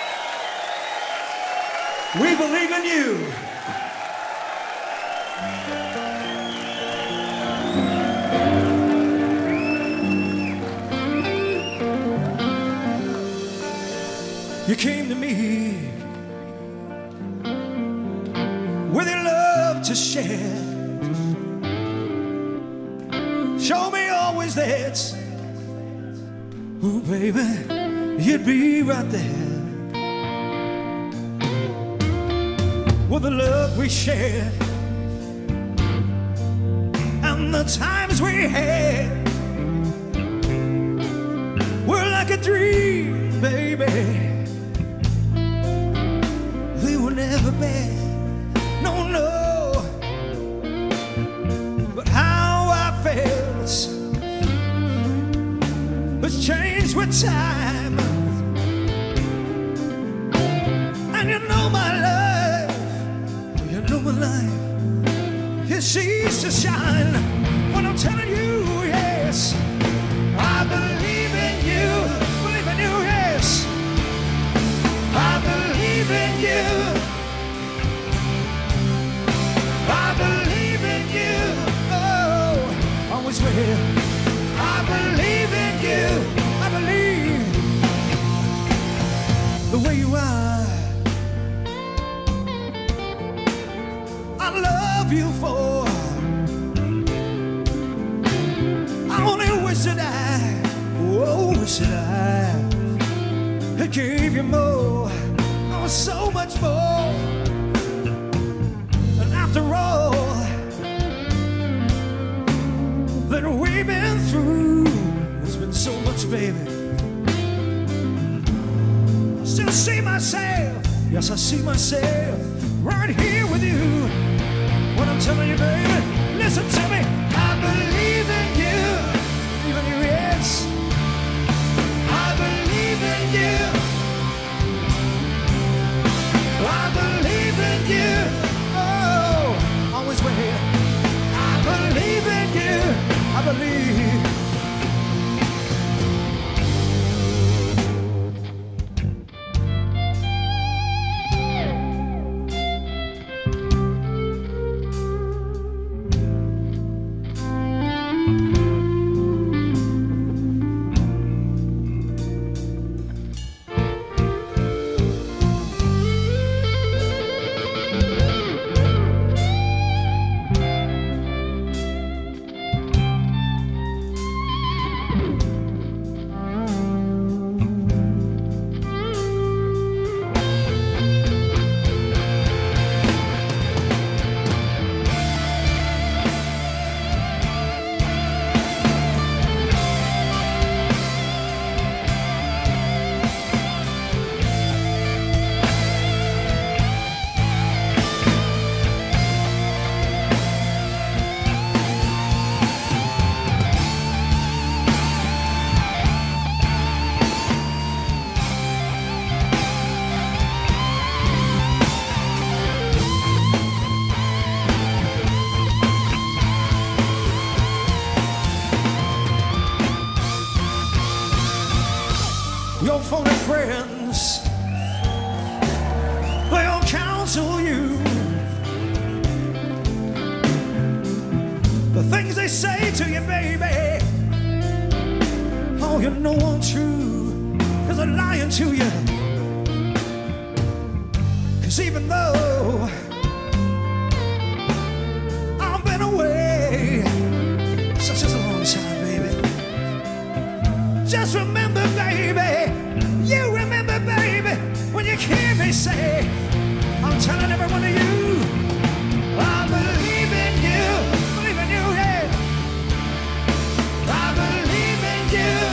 We believe in you. You came to me with your love to share. Show me always that, ooh baby, you'd be right there. With the love we shared and the times we had were like a dream, baby. They were never bad, no, no. But how I felt has changed with time. And you know my love, you know my life, it ceases to shine when I'm telling you, yes, I believe in you, yes, I believe in you, I believe in you, oh, always will, I believe in you, I believe the way you are. I love you for. I only wish that wish that I gave you more, oh, so much more. And after all that we've been through, it's been so much, baby. I still see myself, yes, I see myself right here with you. What I'm telling you, baby, listen to me. I believe in you, even you, yes. I believe in you. I believe in you. Oh, always we're here. I believe in you. I believe. Your phony friends, they'll counsel you. The things they say to you, baby, oh, you know aren't true, 'cause they're lying to you. 'Cause even though I've been away such a long time, baby, just remember, baby, you remember, baby, when you hear me say, I'm telling every one of you, I believe in you, yeah. I believe in you.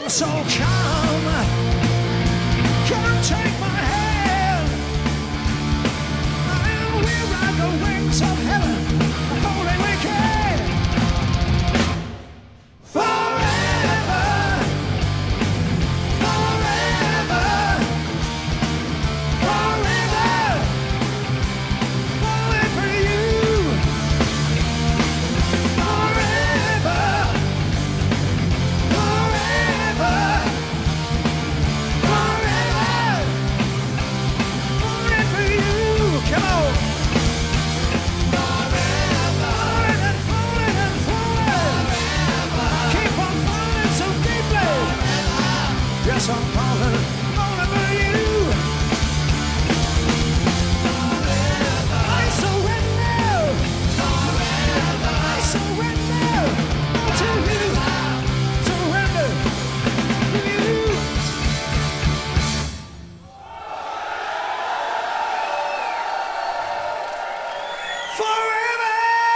So come take my hand, and we'll ride the wings of heaven, the holy weekend. Forever, forever, forever, falling for you. Forever, forever, forever, falling for you. Come on. Forever, falling and falling. Keep on falling so deeply. Yes, I'm falling for you. I surrender. I surrender to you. Surrender to you. Forever.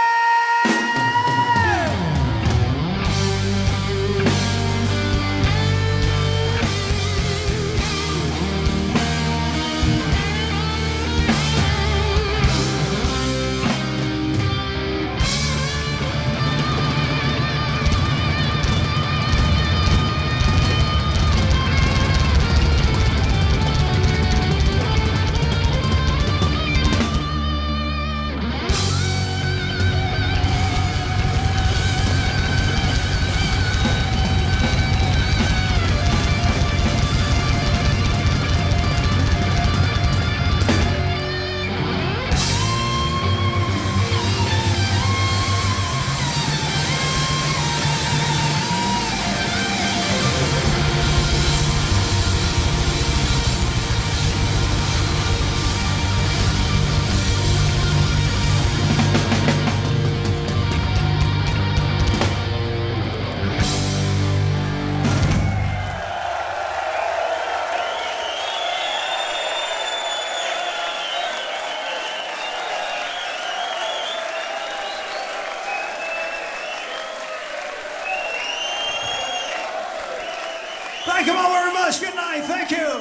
Thank you all very much. Good night. Thank you.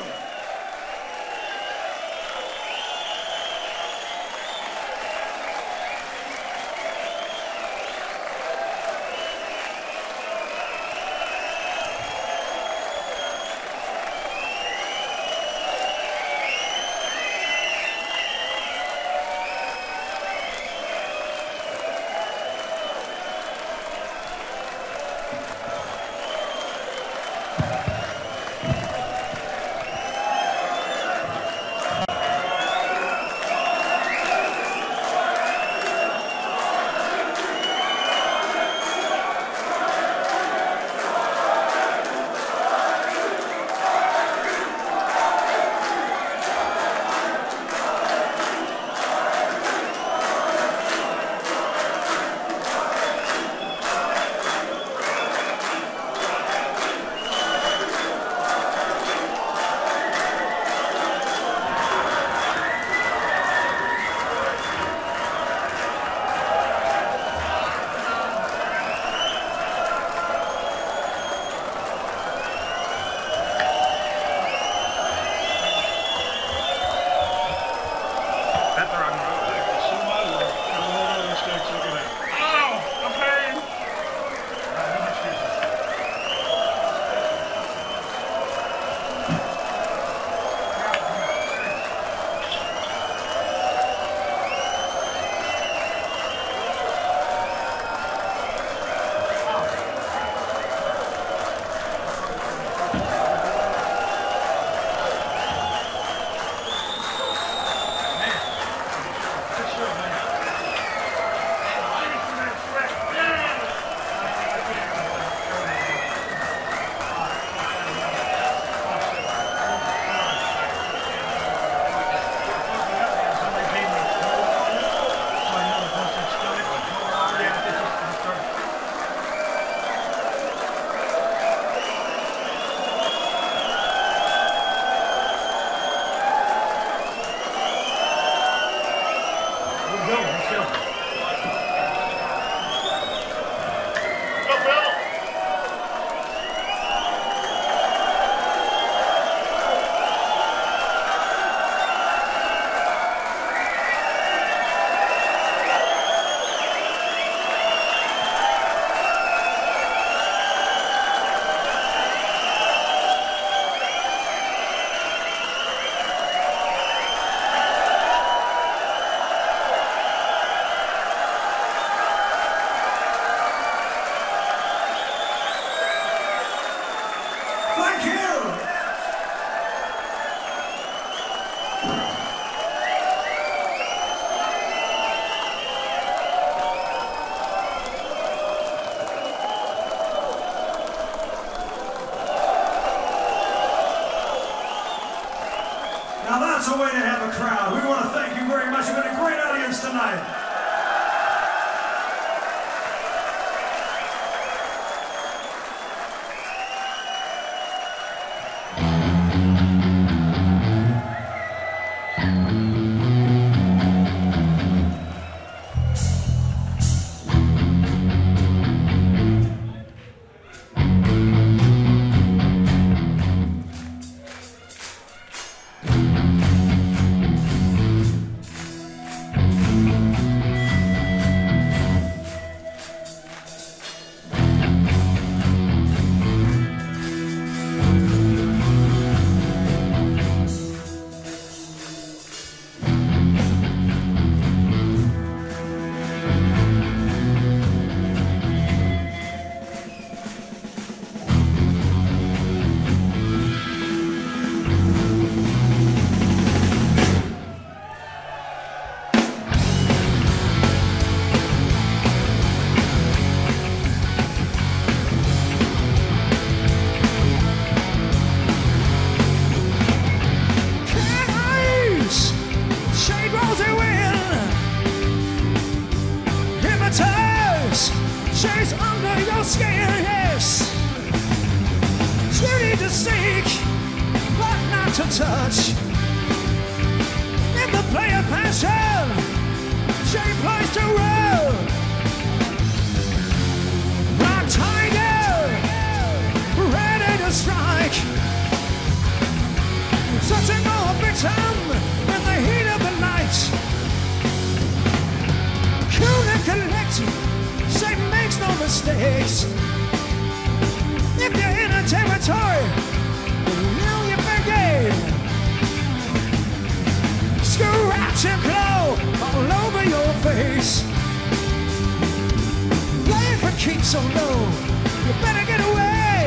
that's a way to have a crowd. We want to thank you very much. You've been a great audience tonight. She's under your skin, yes. Beauty to seek, but not to touch. In the play of passion, she plays to rule. Black tiger, ready to strike. Touching a victim in the heat of the night. Cool and collected, she makes no mistakes. If you're in a territory, you know you're fair game. Scratch and claw all over your face. Playing for keeps so low, you better get away.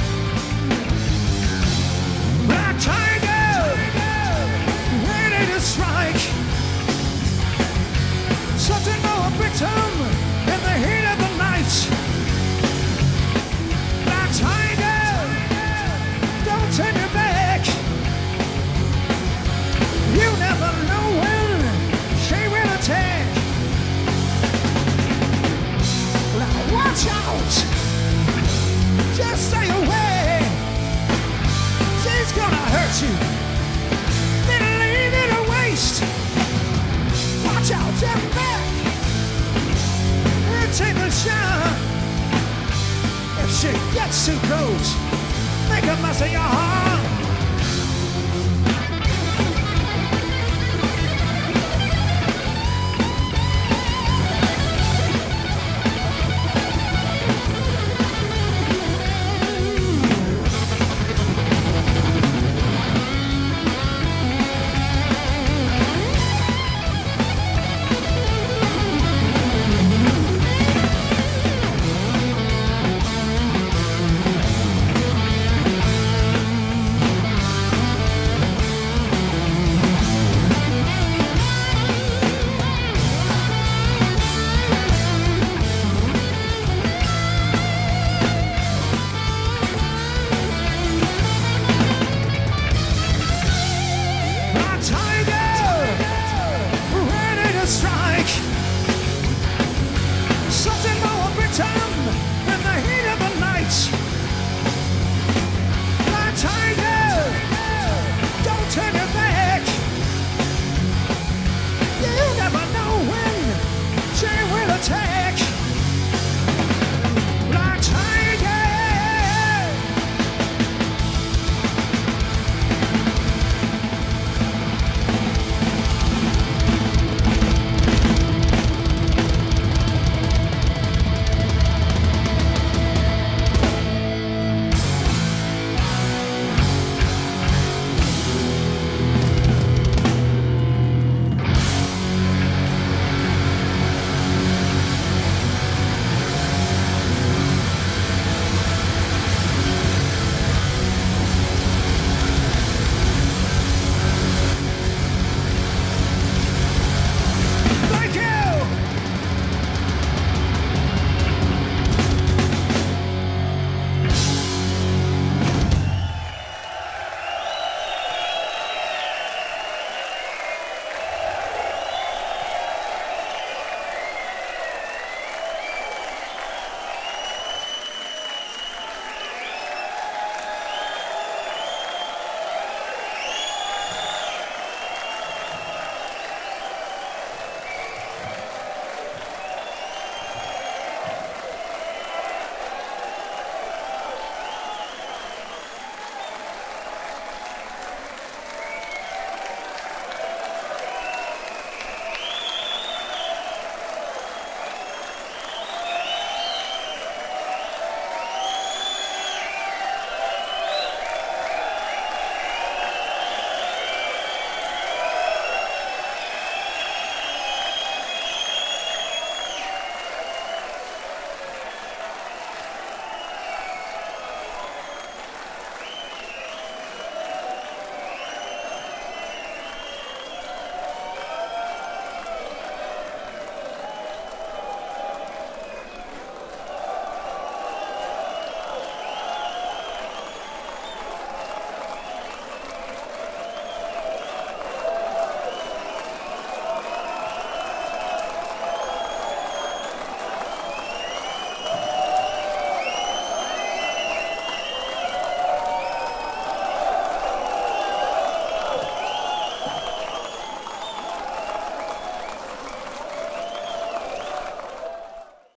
Black tiger, ready to strike. Something more victim in the heat of the night. Black tiger, don't turn your back. You never know when she will attack. Now watch out, just stay away. She's gonna hurt you, then leave it a waste. Watch out, jump back. Take a shot. If she gets too close,